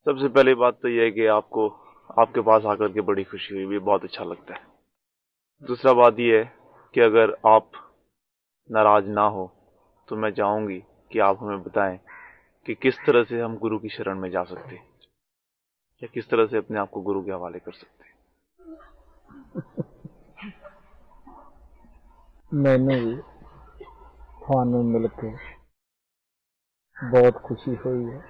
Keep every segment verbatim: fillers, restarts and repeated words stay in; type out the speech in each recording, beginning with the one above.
सबसे पहली बात तो यह है कि आपको आपके पास आकर के बड़ी खुशी हुई, भी बहुत अच्छा लगता है। दूसरा बात यह है कि अगर आप नाराज ना हो तो मैं चाहूंगी कि आप हमें बताएं कि किस तरह से हम गुरु की शरण में जा सकते हैं, या किस तरह से अपने आप को गुरु के हवाले कर सकते हैं। मैंने भी थानू मिल के बहुत खुशी हुई है।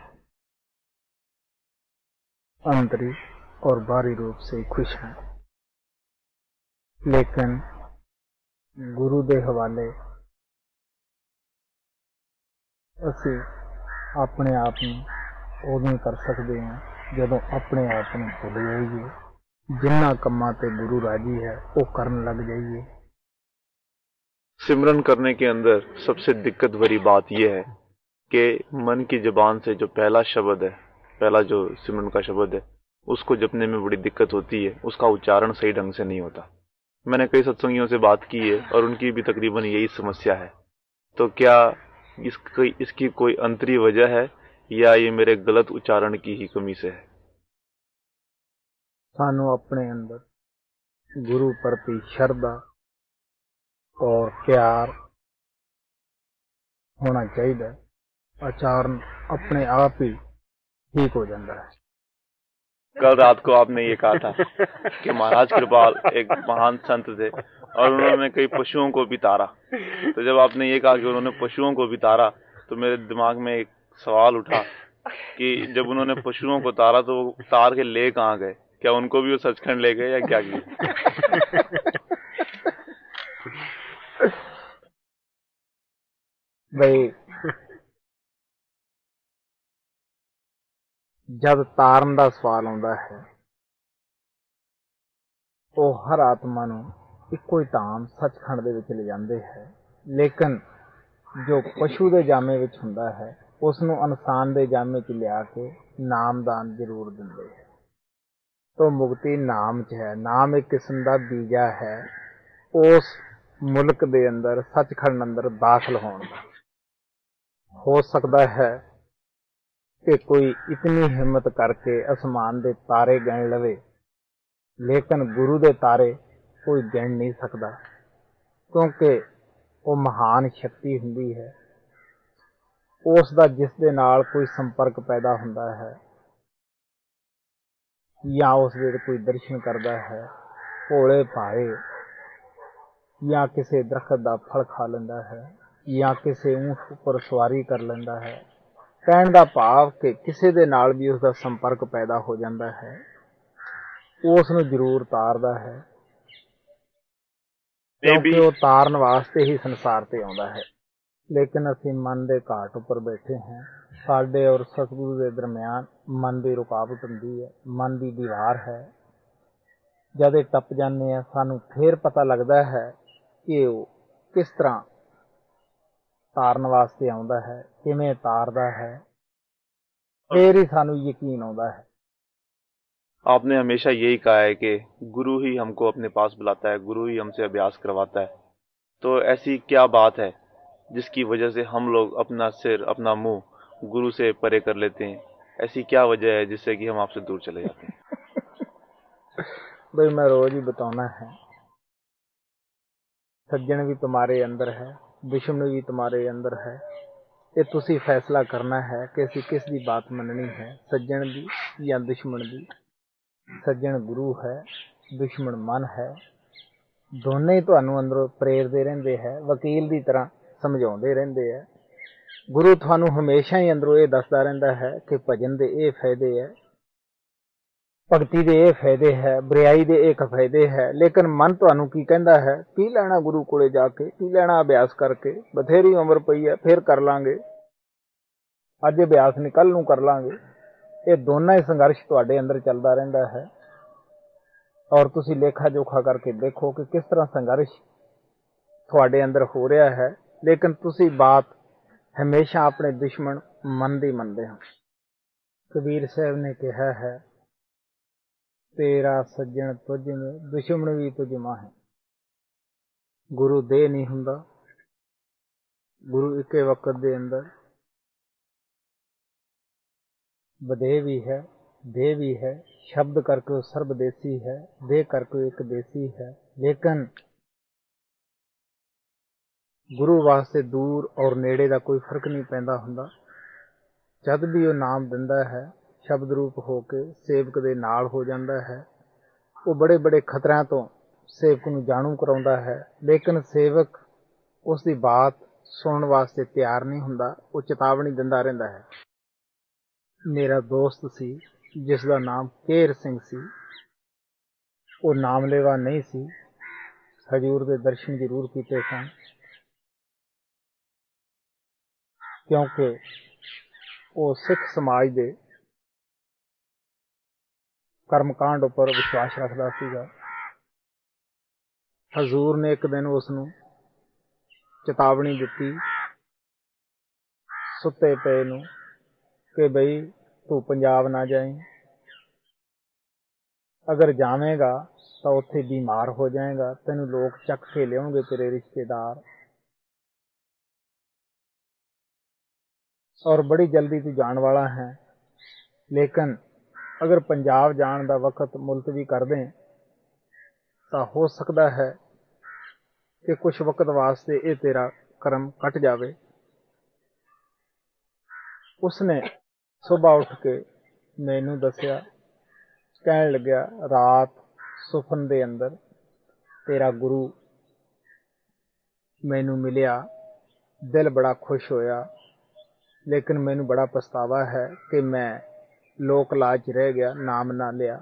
अंतरी और बाहरी रूप से खुश हैं, लेकिन गुरु दे हवाले ਅਸੀਂ ਆਪਣੇ ਆਪ ਨੂੰ ਉਦੋਂ ਕਰ ਸਕਦੇ ਹਾਂ ਜਦੋਂ ਆਪਣੇ ਆਪ ਨੂੰ ਭੁੱਲ ਜਾਈਏ, ਜਿਨ੍ਹਾਂ ਕੰਮਾਂ ਤੇ ਗੁਰੂ ਰਾਜੀ है वो ਕਰਨ लग जाइए। सिमरन करने के अंदर सबसे दिक्कत भरी बात यह है कि मन की जुबान से जो पहला शब्द है, पहला जो सिमरन का शब्द है, उसको जपने में बड़ी दिक्कत होती है। उसका उच्चारण सही ढंग से नहीं होता। मैंने कई सत्संगियों से बात की है और उनकी भी तकरीबन यही समस्या है। तो क्या इसकी इसकी कोई अंतरी वजह है, या ये मेरे गलत उच्चारण की ही कमी से है? सानू अपने अंदर गुरु प्रति श्रद्धा और प्यार होना चाहिए। उच्चारण अपने आप ही ठीक हो जाता है। कल रात को आपने ये कहा था कि महाराज कृपाल एक महान संत थे और उन्होंने कई पशुओं को भी तारा। तो जब आपने ये कहा कि उन्होंने पशुओं को भी तारा, तो मेरे दिमाग में एक सवाल उठा कि जब उन्होंने पशुओं को तारा तो वो तार के ले कहाँ गए? क्या उनको भी वो सचखंड ले गए या क्या किया? भाई जब तारन का सवाल आता है तो हर आत्मा नूं इक्को ही धाम सचखंड दे विच ले जांदे है, लेकिन जो पशु के जामे विच हुंदा है उसनूं इंसान के जामे च लिया के नामदान जरूर दिंदे है। तो मुक्ति नाम च है। नाम एक किस्म का बीजा है उस मुल्क दे अंदर सचखंड अंदर दाखिल होने का। हो सकता है कि कोई इतनी हिम्मत करके आसमान दे तारे गिन लवे, लेकिन गुरु दे तारे कोई गिन नहीं सकता, क्योंकि वो महान शक्ति हुंदी है। उसका जिस दे नाल कोई संपर्क पैदा हुंदा है या उस दे कोई दर्शन करता है, भोले भाए या किसी दरखत का फल खा लेंदा है या किसी ऊंट उपर सवारी कर लेंदा है। कहण दा भाव कि किसी दे नाल भी उसका संपर्क पैदा हो जाता है, उस नूं जरूर तारदा है, क्योंकि वो तारन वास्ते ही संसार ते आउंदा है। लेकिन असीं मन दे घाट उपर बैठे हैं। साडे और सतगुरु के दरम्यान मन की रुकावट हुंदी है, मन की दीवार है। जद ये टप जाने हैं सानू फिर पता लगता है कि वो किस तरह तारन वास्ते आउंदा है, किवें तारदा है, फिर ही सानू यकीन आउंदा है। आपने हमेशा यही कहा है कि गुरु ही हमको अपने पास बुलाता है, गुरु ही हमसे अभ्यास करवाता है। तो ऐसी क्या बात है जिसकी वजह से हम लोग अपना सिर, अपना मुंह गुरु से परे कर लेते हैं? ऐसी क्या वजह है जिससे कि हम आपसे दूर चले जाते हैं? भाई मैं रोज ही बताना है, सज्जन भी तुम्हारे अंदर है, दुश्मन भी तुम्हारे अंदर है। ये तुसी फैसला करना है कि असी किस दी बात मननी है, सज्जन दी या दुश्मन दी। सज्जन गुरु है, दुश्मन मन है। दोनों ही तुहानू अंदरों प्रेरदे रहिंदे है, वकील की तरह समझाउंदे रहिंदे है। गुरु तुहानू हमेशा ही अंदरों ये दसदा रहिंदा है कि भजन दे ये फायदे है, भगती दे ये फायदे है, बरियाई दे ये फायदे है। लेकिन मन तुहानू की कहंदा है, की लैना गुरु कोले जाके, की लैना अभ्यास करके, बथेरी उम्र पई है, फिर कर लांगे, अज अभ्यास नहीं कल नूं कर लांगे। ये दोनों ही संघर्ष तुहाडे अंदर चलदा रहिंदा है। और तुसी लेखा जोखा करके देखो कि किस तरह संघर्ष तुहाडे अंदर हो रहा है, लेकिन तुसी बात हमेशा अपने दुश्मन मन दी मनदे हो। कबीर साहब ने कहा है, तेरा सज्जन तुझ में, दुश्मन भी तुझ मां है। गुरु दे नहीं हुंदा, गुरु इके वक्त दे अंदर बदे भी है देह भी है, शब्द करके वो सर्वदेसी है, देह करके एक देसी है। लेकिन गुरु वास्ते दूर और नेड़े का कोई फर्क नहीं पैदा हुंदा। जद भी वो नाम दिंदा है, शब्द रूप होके सेवक दे नाल हो जाता है। वो बड़े बड़े खतरिਆਂ तो सेवक नूं जाणू कराउंदा है, लेकिन सेवक उसकी बात सुनने वास्ते तैयार नहीं हुंदा। वो चेतावनी दिंदा रहिंदा है। मेरा दोस्त सी जिसका नाम केर सिंह सी, वो नामलेवा नहीं सी, हजूर के दर्शन जरूर कीते सन, क्योंकि वो सिख समाज के कर्मकांड उपर विश्वास रखता सीगा। हजूर ने एक दिन उसनूं चेतावनी दिती सुते पे नूं कि बई तू पंजाब ना जाई, अगर जावेगा तो उत्थे बीमार हो जाएगा, तेनू लोग चक के लियाउणगे तेरे रिश्तेदार, और बड़ी जल्दी तू जाण वाला है। लेकिन अगर पंजाब जाण दा वक्त मुलतवी कर दें तो हो सकता है कि कुछ वक्त वास्ते ये तेरा कर्म कट जावे। उसने सुबह उठ के मैनू दसिया, कहन लग्या रात सुपन दे अंदर तेरा गुरु मैनू मिलिया, दिल बड़ा खुश होया, लेकिन मैनू बड़ा पछतावा है कि मैं लोक लाज रह गया, नाम ना लिया।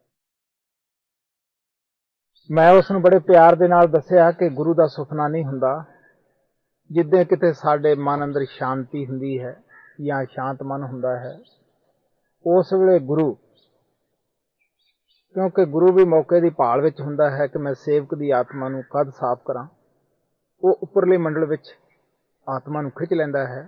मैं उसनूं बड़े प्यार दे नाल दसिया कि गुरु दा सुपना नहीं हुंदा। जिद्दे किते साडे मन अंदर शांति हुंदी है या शांत मन हुंदा है, उस वेले गुरु, क्योंकि गुरु भी मौके की भाल विच हुंदा है कि मैं सेवक की आत्मा नूं कद साफ करां, वो उपरले मंडल विच आत्मा नूं खिच लैंदा है,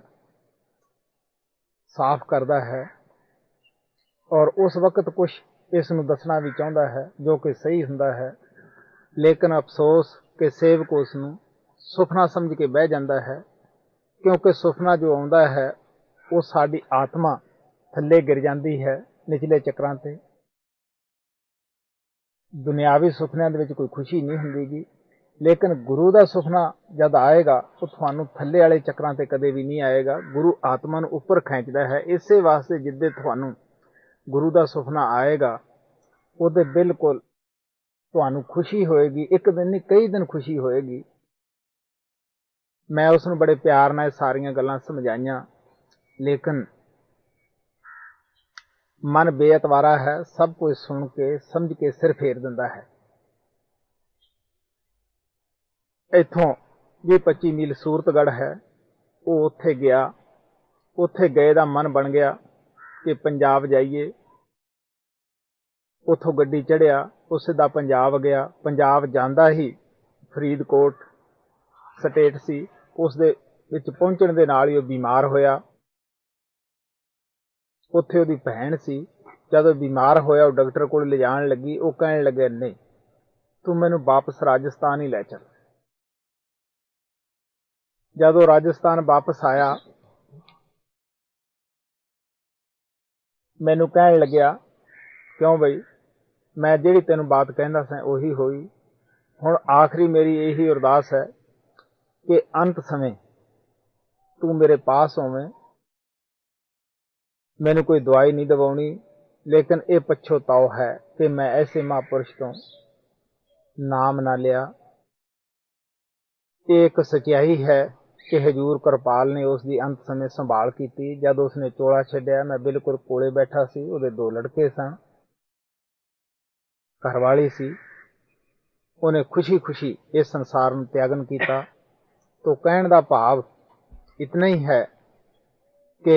साफ करदा है, और उस वक्त कुछ इस नूं दसना भी चाहुंदा है जो कि सही हुंदा है। लेकिन अफसोस कि सेवक उस नूं सुपना समझ के बह जाता है, क्योंकि सुपना जो आउंदा है वो साडी आत्मा थल्ले गिर जाती है निचले चक्रां ते। दुनियावी सुपनिਆਂ ਦੇ ਵਿੱਚ कोई खुशी नहीं ਹੁੰਦੀਗੀ, लेकिन गुरु का सुपना जब आएगा तो ਤੁਹਾਨੂੰ थल्ले वाले चक्रां ते कदे भी नहीं आएगा। गुरु आत्मा ਨੂੰ ਉੱਪਰ ਖਿੱਚਦਾ है। इसे वास्ते जिद्दे ਤੁਹਾਨੂੰ गुरु का सुपना आएगा ਉਹਦੇ बिल्कुल ਤੁਹਾਨੂੰ खुशी होएगी, एक दिन नहीं कई दिन खुशी होएगी। मैं उसनूं बड़े प्यार नाल सारियां गल्लां समझाइयां, लेकिन मन बेअतवारा है, सब कुछ सुन के समझ के सिर फेर दिंदा है। इत्थों भी पच्ची मील सूरतगढ़ है, वो उत्थे गया, उत्थे गए दा मन बन गया कि पंजाब जाइए। उत्थों गड्डी चढ़िया, वो सीधा पंजाब गया। पंजाब जांदा ही फरीदकोट स्टेट सी, उस दे विच पहुंचण दे नाल ही वो बीमार होया। उत्थे उहदी भैन सी, जदों बीमार होया वो डॉक्टर कोल ले जाण लगी, वो कहण लगे नहीं तू मैनू वापस राजस्थान ही लै चल। जदों राजस्थान वापस आया, मैनू कहण लग्या क्यों बई मैं जिहड़ी तैनूं बात कहंदा सां उही होई। हुण आखिरी मेरी यही अरदास है कि अंत समय तू मेरे पास होवें। मैनू कोई दवाई नहीं दवाउणी, लेकिन यह पछोताव है कि मैं ऐसे महापुरुष तो नाम ना लिया। एक सच्चाई है कि हजूर कृपाल ने उसकी अंत समय संभाल की। जब उसने चोला छड्डिया, मैं बिल्कुल कोले बैठा सी, उहदे दो लड़के सन, घरवाली सी। उन्हें खुशी खुशी इस संसार में त्यागन किया। तो कहण दा भाव इतना ही है कि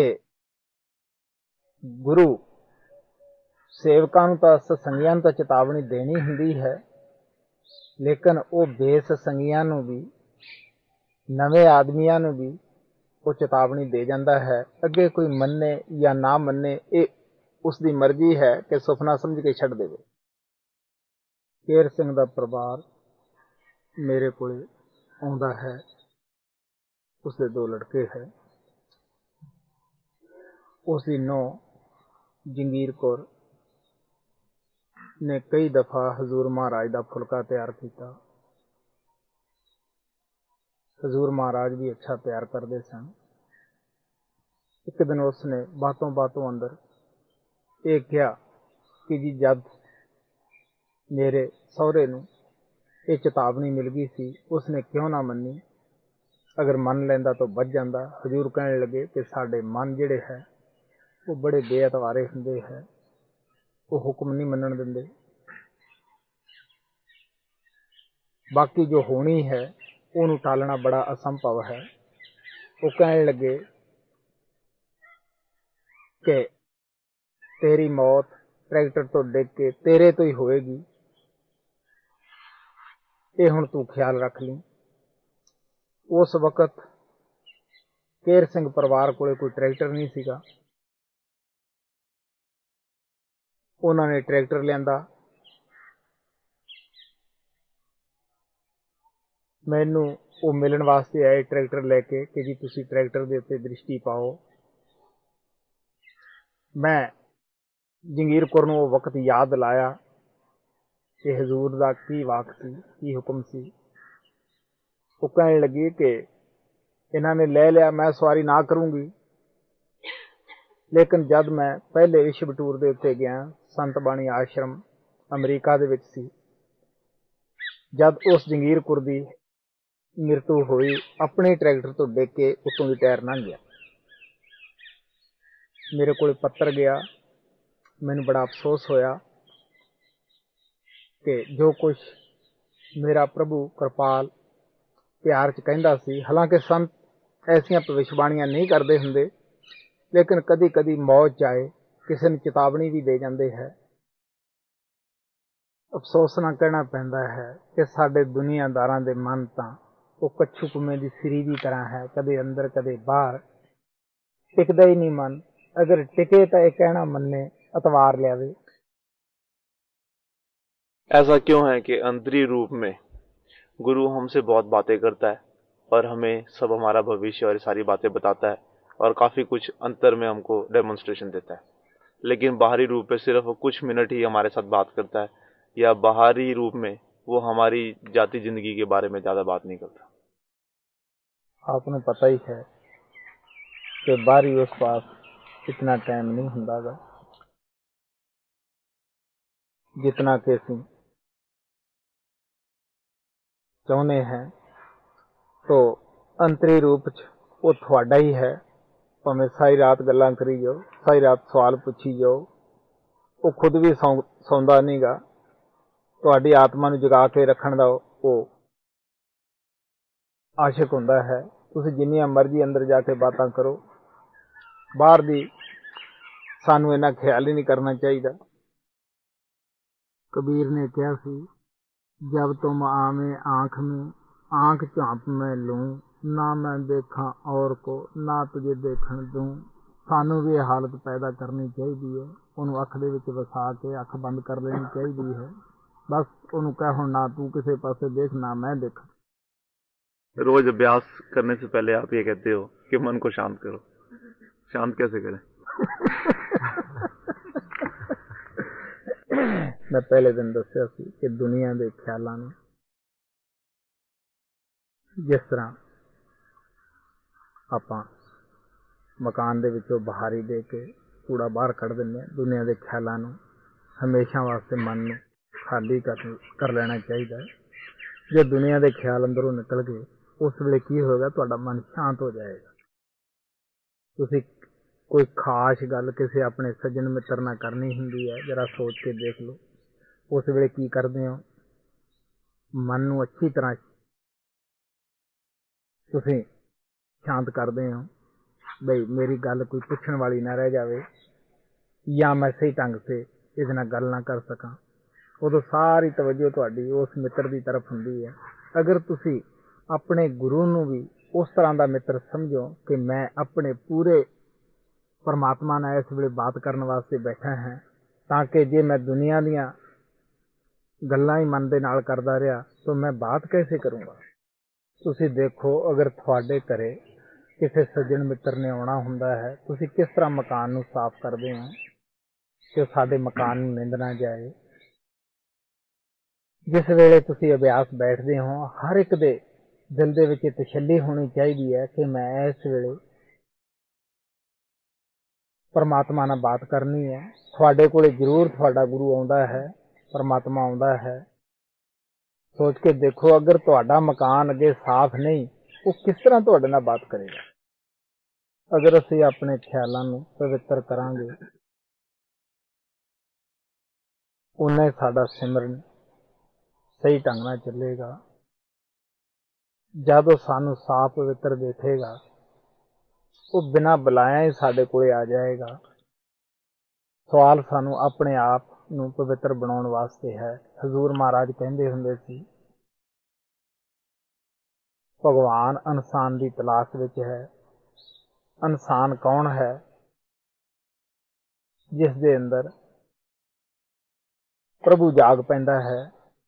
गुरु सेवकां नूं तां सत्संगियां नूं तां चेतावनी देनी हुंदी है, लेकिन वो बेसत्संगियां नूं भी, नवे आदमियां नूं भी वो चेतावनी दे जाता है। अगे कोई मन्ने या ना मन्ने, ये उसकी मर्जी है कि सुपना समझ के छड्ड देवे। केर सिंह दा परिवार मेरे कोले आउंदा है, उसके दो लड़के है, उसकी नूंह जंगीर कौर ਨੇ ਕਈ ਦਫਾ ਹਜ਼ੂਰ ਮਹਾਰਾਜ ਦਾ ਫੁਲਕਾ ਤਿਆਰ ਕੀਤਾ। ਹਜ਼ੂਰ ਮਹਾਰਾਜ ਵੀ ਅੱਛਾ ਪਿਆਰ ਕਰਦੇ ਸਨ। ਇੱਕ ਦਿਨ ਉਸਨੇ ਬਾਤੋਂ ਬਾਤੋਂ ਅੰਦਰ ਇਹ ਕਿਹਾ ਕਿ ਜੀ ਜਦ ਮੇਰੇ ਸਹੁਰੇ ਨੂੰ ਇਹ ਚੇਤਾਵਨੀ ਮਿਲ ਗਈ ਸੀ, ਉਸਨੇ ਕਿਉਂ ਨਾ ਮੰਨੀ, ਅਗਰ ਮੰਨ ਲੈਂਦਾ ਤਾਂ ਬਚ ਜਾਂਦਾ। ਹਜ਼ੂਰ ਕਹਿਣ ਲੱਗੇ ਕਿ ਸਾਡੇ ਮਨ ਜਿਹੜੇ ਹੈ ਉਹ ਬੜੇ ਬੇਅਤਵਾਰੇ ਹੁੰਦੇ ਹੈ, ਉਹ ਹੁਕਮ ਨਹੀਂ ਮੰਨਣ ਦਿੰਦੇ। ਬਾਕੀ ਜੋ ਹੋਣੀ ਹੈ ਉਹਨੂੰ ਟਾਲਣਾ ਬੜਾ ਅਸੰਭਵ ਹੈ। ਉਹ ਕਹਿਣ ਲੱਗੇ ਕਿ ਤੇਰੀ ਮੌਤ ਟਰੈਕਟਰ ਤੋਂ ਡਿੱਗ ਕੇ ਤੇਰੇ ਤੋਂ ਹੀ ਹੋਏਗੀ, ਇਹ ਹੁਣ ਤੂੰ ਖਿਆਲ ਰੱਖ ਲਈ। ਉਸ ਵਕਤ ਕੇਰ ਸਿੰਘ ਪਰਿਵਾਰ ਕੋਲੇ ਕੋਈ ਟਰੈਕਟਰ ਨਹੀਂ ਸੀਗਾ। ਉਹਨਾਂ ਨੇ ਟਰੈਕਟਰ ਲਿਆਂਦਾ। ਮੈਨੂੰ ਉਹ ਮਿਲਣ ਵਾਸਤੇ ਆਏ ਟਰੈਕਟਰ ਲੈ ਕੇ ਕਿ ਜੀ ਤੁਸੀਂ ਟਰੈਕਟਰ ਦੇ ਉੱਤੇ ਦ੍ਰਿਸ਼ਟੀ ਪਾਓ। ਮੈਂ ਜੰਗੀਰ ਕੌਰ ਨੂੰ ਉਹ ਵਕਤ ਯਾਦ ਦਿਲਾਇਆ ਕਿ ਹਜ਼ੂਰ ਦਾ ਕੀ ਵਾਕ ਸੀ, ਕੀ ਹੁਕਮ ਸੀ। ਉਹ ਕਹਿਣ ਲੱਗੀ ਕਿ ਇਹਨਾਂ ਨੇ ਲੈ ਲਿਆ, ਮੈਂ ਸਵਾਰੀ ਨਾ ਕਰੂੰਗੀ। ਲੇਕਿਨ ਜਦ ਮੈਂ ਪਹਿਲੇ ਵਿਸ਼ਵ ਟੂਰ ਦੇ ਉੱਤੇ ਗਿਆ, ਸੰਤ ਬਾਣੀ ਆਸ਼ਰਮ ਅਮਰੀਕਾ ਦੇ ਵਿੱਚ ਸੀ, ਜਦ ਉਸ ਜੰਗੀਰ ਕੌਰ ਦੀ ਮ੍ਰਿਤੂ ਹੋਈ, ਆਪਣੇ ਟਰੈਕਟਰ ਤੋਂ ਡਿੱਗ ਕੇ ਉੱਤੋਂ ਦੀ ਟਾਇਰ ਲੰਘ ਗਿਆ। ਮੇਰੇ ਕੋਲ ਪੱਤਰ ਗਿਆ। ਮੈਨੂੰ ਬੜਾ ਅਫਸੋਸ ਹੋਇਆ ਕਿ ਜੋ ਕੁਛ ਮੇਰਾ ਪ੍ਰਭੂ ਕਿਰਪਾਲ ਪਿਆਰ 'ਚ ਕਹਿੰਦਾ ਸੀ, ਹਾਲਾਂਕਿ ਸੰਤ ਐਸੀਆਂ ਭਵਿੱਖਬਾਣੀਆਂ ਨਹੀਂ ਕਰਦੇ ਹੁੰਦੇ, ਲੇਕਿਨ ਕਦੀ ਕਦੀ ਮੌਤ 'ਚ ਆਏ ਕਿਸੇ ਨੂੰ ਚੇਤਾਵਨੀ ਵੀ ਦੇ ਜਾਂਦੇ ਹੈ। ਅਫਸੋਸ ਨਾਲ ਕਹਿਣਾ ਪੈਂਦਾ ਹੈ ਕਿ ਸਾਡੇ ਦੁਨੀਆਦਾਰਾਂ ਦੇ ਮਨ ਤਾਂ ਉਹ ਕੱਛੂ ਕੁੰਮੇ ਦੀ ਸਿਰੀ ਦੀ ਤਰ੍ਹਾਂ ਹੈ, ਕਦੇ ਅੰਦਰ ਕਦੇ ਬਾਹਰ, ਟਿਕਦਾ ਹੀ ਨਹੀਂ ਮਨ। अगर टिके तो ये कहना मन ने अतवार लियावे। ऐसा क्यों है कि अंतरी रूप में गुरु हमसे बहुत बातें करता है और हमें सब हमारा भविष्य और सारी बातें बताता है और काफी कुछ अंतर में हमको डेमोन्स्ट्रेशन देता है, लेकिन बाहरी रूप में सिर्फ कुछ मिनट ही हमारे साथ बात करता है, या बाहरी रूप में वो हमारी जाति जिंदगी के बारे में ज्यादा बात नहीं करता। आपने पता ही है कि बाहरी उस पास इतना टाइम नहीं हुंदा जितना कि ਅਸੀਂ ਚਾਹੁੰਦੇ हैं। तो अंतरी रूप च वो ਤੁਹਾਡਾ ही है, ਭਾਵੇਂ ਸਾਰੀ ਰਾਤ ਗੱਲਾਂ ਕਰੀ ਜਾਓ, ਸਾਰੀ ਰਾਤ ਸਵਾਲ ਪੁੱਛੀ ਜਾਓ, ਉਹ ਖੁਦ ਵੀ ਸੌਂ ਸੌਂਦਾ ਨਹੀਂਗਾ। ਤੁਹਾਡੀ ਆਤਮਾ ਨੂੰ ਜਗਾ ਕੇ ਰੱਖਣ ਦਾ ਉਹ ਆਸ਼ਿਕ ਹੁੰਦਾ ਹੈ। ਤੁਸੀਂ ਜਿੰਨੀਆਂ ਮਰਜ਼ੀ ਅੰਦਰ ਜਾ ਕੇ ਬਾਤਾਂ ਕਰੋ, ਬਾਹਰ ਦੀ ਸਾਨੂੰ ਇੰਨਾ ਖਿਆਲ ਹੀ ਨਹੀਂ ਕਰਨਾ ਚਾਹੀਦਾ। कबीर ने कहा सी, जब तुम आवे आँख में आँख झाँप में लूं, ना मैं देखा और को ना तुझे देखण दूं। सानू भी ये हालत पैदा करनी चाहिए है, उन्होंने अख दे विच वसा के अख बंद कर लेनी चाहिए है। बस उन्होंने कह हुण ना तू किसी पासे देख ना मैं देख। रोज अभ्यास करने से पहले आप ये कहते हो कि मन को शांत करो, शांत कैसे करें? मैं पहले दिन दस्या सी कि दुनिया के ख्यालों में जिस तरह आप मकान दे विचों बाहरी दे के कूड़ा बाहर कढ़ दिंदे, दुनिया के ख्यालों में हमेशा वास्ते मन में खाली कर कर लेना चाहिए। जो दुनिया के ख्याल अंदरों निकल गए, उस वेले की होगा, तुहाडा मन शांत हो जाएगा। तुसीं कोई खास गल किसी अपने सज्जन मित्र नाल करनी हुंदी है, जरा सोच के देख लो, उस वेले की करदे हो, मन नूं अच्छी तरह तुसीं शांत करदे हो बई मेरी गल कोई पुछण वाली ना रह जावे, या मैं सही ढंग से इहदे नाल गल ना कर सकां। उदों सारी तवज्जो तुहाडी उस मित्र की तरफ हुंदी है। अगर तुसीं अपने गुरु नूं भी उस तरह का मित्र समझो कि मैं अपने पूरे परमात्मा नाल इस वेले बात करने वास्ते बैठा है, ताकि जे मैं दुनिया दीयां गल्लां ही मन दे नाल करदा रहा तो मैं बात कैसे करूँगा। तुसीं देखो, अगर तुहाडे घरे किसी सज्जन मित्र ने आउणा हुंदा है, तुसीं किस तरह मकान नूं साफ करदे हो कि साडे मकान नूं निंद ना जाए। ਜਿਸ ਵੇਲੇ ਤੁਸੀਂ ਅਭਿਆਸ ਬੈਠਦੇ ਹੋ, ਹਰ ਇੱਕ ਦੇ ਦਿਲ ਦੇ ਵਿੱਚ ਤਸੱਲੀ ਹੋਣੀ ਚਾਹੀਦੀ ਹੈ ਕਿ ਮੈਂ ਇਸ ਵੇਲੇ ਪਰਮਾਤਮਾ ਨਾਲ ਬਾਤ ਕਰਨੀ ਹੈ। ਤੁਹਾਡੇ ਕੋਲੇ ਜ਼ਰੂਰ ਤੁਹਾਡਾ ਗੁਰੂ ਆਉਂਦਾ ਹੈ, ਪਰਮਾਤਮਾ ਆਉਂਦਾ ਹੈ। ਸੋਚ ਕੇ ਦੇਖੋ, ਅਗਰ ਤੁਹਾਡਾ ਮਕਾਨ ਅੱਗੇ ਸਾਫ਼ ਨਹੀਂ, ਉਹ ਕਿਸ ਤਰ੍ਹਾਂ ਤੁਹਾਡੇ ਨਾਲ ਬਾਤ ਕਰੇਗਾ। ਅਗਰ ਅਸੀਂ ਆਪਣੇ ਖਿਆਲਾਂ ਨੂੰ ਪਵਿੱਤਰ ਕਰਾਂਗੇ, ਉਨਾ ਹੀ ਸਾਡਾ ਸਿਮਰਨ ਸਹੀ ਢੰਗ ਨਾਲ ਚੱਲੇਗਾ। ਜਦੋਂ ਸਾਨੂੰ ਸਾਫ਼ ਪਵਿੱਤਰ ਦੇਖੇਗਾ, ਉਹ ਬਿਨਾਂ ਬੁਲਾਇਆ ਹੀ ਸਾਡੇ ਕੋਲੇ ਆ ਜਾਏਗਾ। ਸਵਾਲ ਸਾਨੂੰ ਆਪਣੇ ਆਪ ਨੂੰ ਪਵਿੱਤਰ ਬਣਾਉਣ ਵਾਸਤੇ ਹੈ। ਹਜ਼ੂਰ ਮਹਾਰਾਜ ਕਹਿੰਦੇ ਹੁੰਦੇ ਸੀ, ਭਗਵਾਨ ਇਨਸਾਨ ਦੀ ਤਲਾਸ਼ ਵਿੱਚ ਹੈ। ਇਨਸਾਨ ਕੌਣ ਹੈ? ਜਿਸ ਦੇ ਅੰਦਰ ਪ੍ਰਭੂ ਜਾਗ ਪੈਂਦਾ ਹੈ,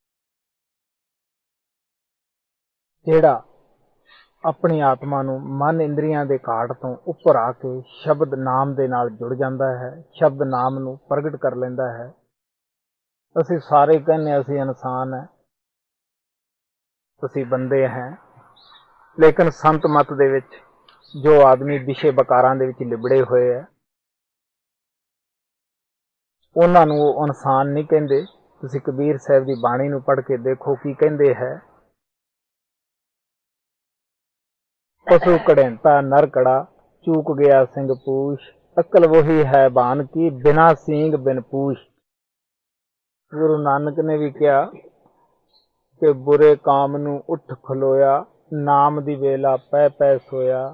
ਜਿਹੜਾ ਆਪਣੀ ਆਤਮਾ ਨੂੰ ਮਨ ਇੰਦਰੀਆਂ ਦੇ ਘਾਟ ਤੋਂ ਉੱਪਰ ਆ ਕੇ ਸ਼ਬਦ ਨਾਮ ਦੇ ਨਾਲ ਜੁੜ ਜਾਂਦਾ ਹੈ, ਸ਼ਬਦ ਨਾਮ ਨੂੰ ਪ੍ਰਗਟ ਕਰ ਲੈਂਦਾ ਹੈ। ਅਸੀਂ ਸਾਰੇ ਕਹਿੰਦੇ ਅਸੀਂ ਇਨਸਾਨ ਹੈ, ਅਸੀਂ ਬੰਦੇ ਹੈ, ਲੇਕਿਨ ਸੰਤ ਮਤ ਦੇ ਵਿੱਚ ਜੋ ਆਦਮੀ ਵਿਸ਼ੇ ਵਕਾਰਾਂ ਦੇ ਵਿੱਚ ਲਿਬੜੇ ਹੋਏ ਹੈ, ਉਹਨਾਂ ਨੂੰ ਉਹ ਇਨਸਾਨ ਨਹੀਂ ਕਹਿੰਦੇ। ਤੁਸੀਂ ਕਬੀਰ ਸਾਹਿਬ ਦੀ ਬਾਣੀ ਨੂੰ ਪੜ੍ਹ ਕੇ ਦੇਖੋ ਕੀ ਕਹਿੰਦੇ ਹੈ। ਪਸ਼ੂ ਕੜੈਂਤਾ ਨਰ ਕੜਾ, ਚੂਕ ਗਿਆ ਸਿੰਘ ਪੂਛ, ਅਕਲ ਵਹੀ ਹੈ ਬਾਨ ਕੀ, ਬਿਨਾ ਸੀਂਗ ਬਿਨ ਪੂਛ। ਗੁਰੂ ਨਾਨਕ ਨੇ ਵੀ ਕਿਹਾ ਕਿ ਬੁਰੇ ਕਾਮ ਨੂੰ ਉੱਠ ਖਲੋਇਆ, ਨਾਮ ਦੀ ਵੇਲਾ ਪੈ ਪੈ ਸੋਇਆ।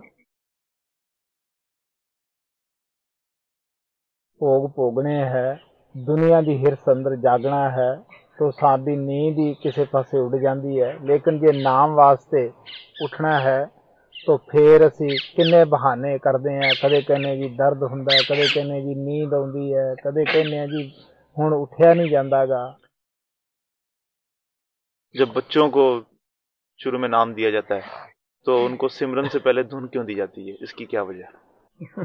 ਭੋਗ ਭੋਗਣੇ ਹੈ, ਦੁਨੀਆ ਦੀ ਹਿਰਸ ਅੰਦਰ ਜਾਗਣਾ ਹੈ, तो साडी नींद ही किसी पासे उड़ जाती है। लेकिन जे नाम वास्ते उठना है तो फिर असी किन्ने बहाने करते हैं। कदे कहने जी दर्द हुंदा है, कदे कहने जी नींद आउंदी है, कदे कहने जी हुण उठिया नहीं जांदा गा। जब बच्चों को शुरू में नाम दिया जाता है तो उनको सिमरन से पहले धुन क्यों दी जाती है? इसकी क्या वजह?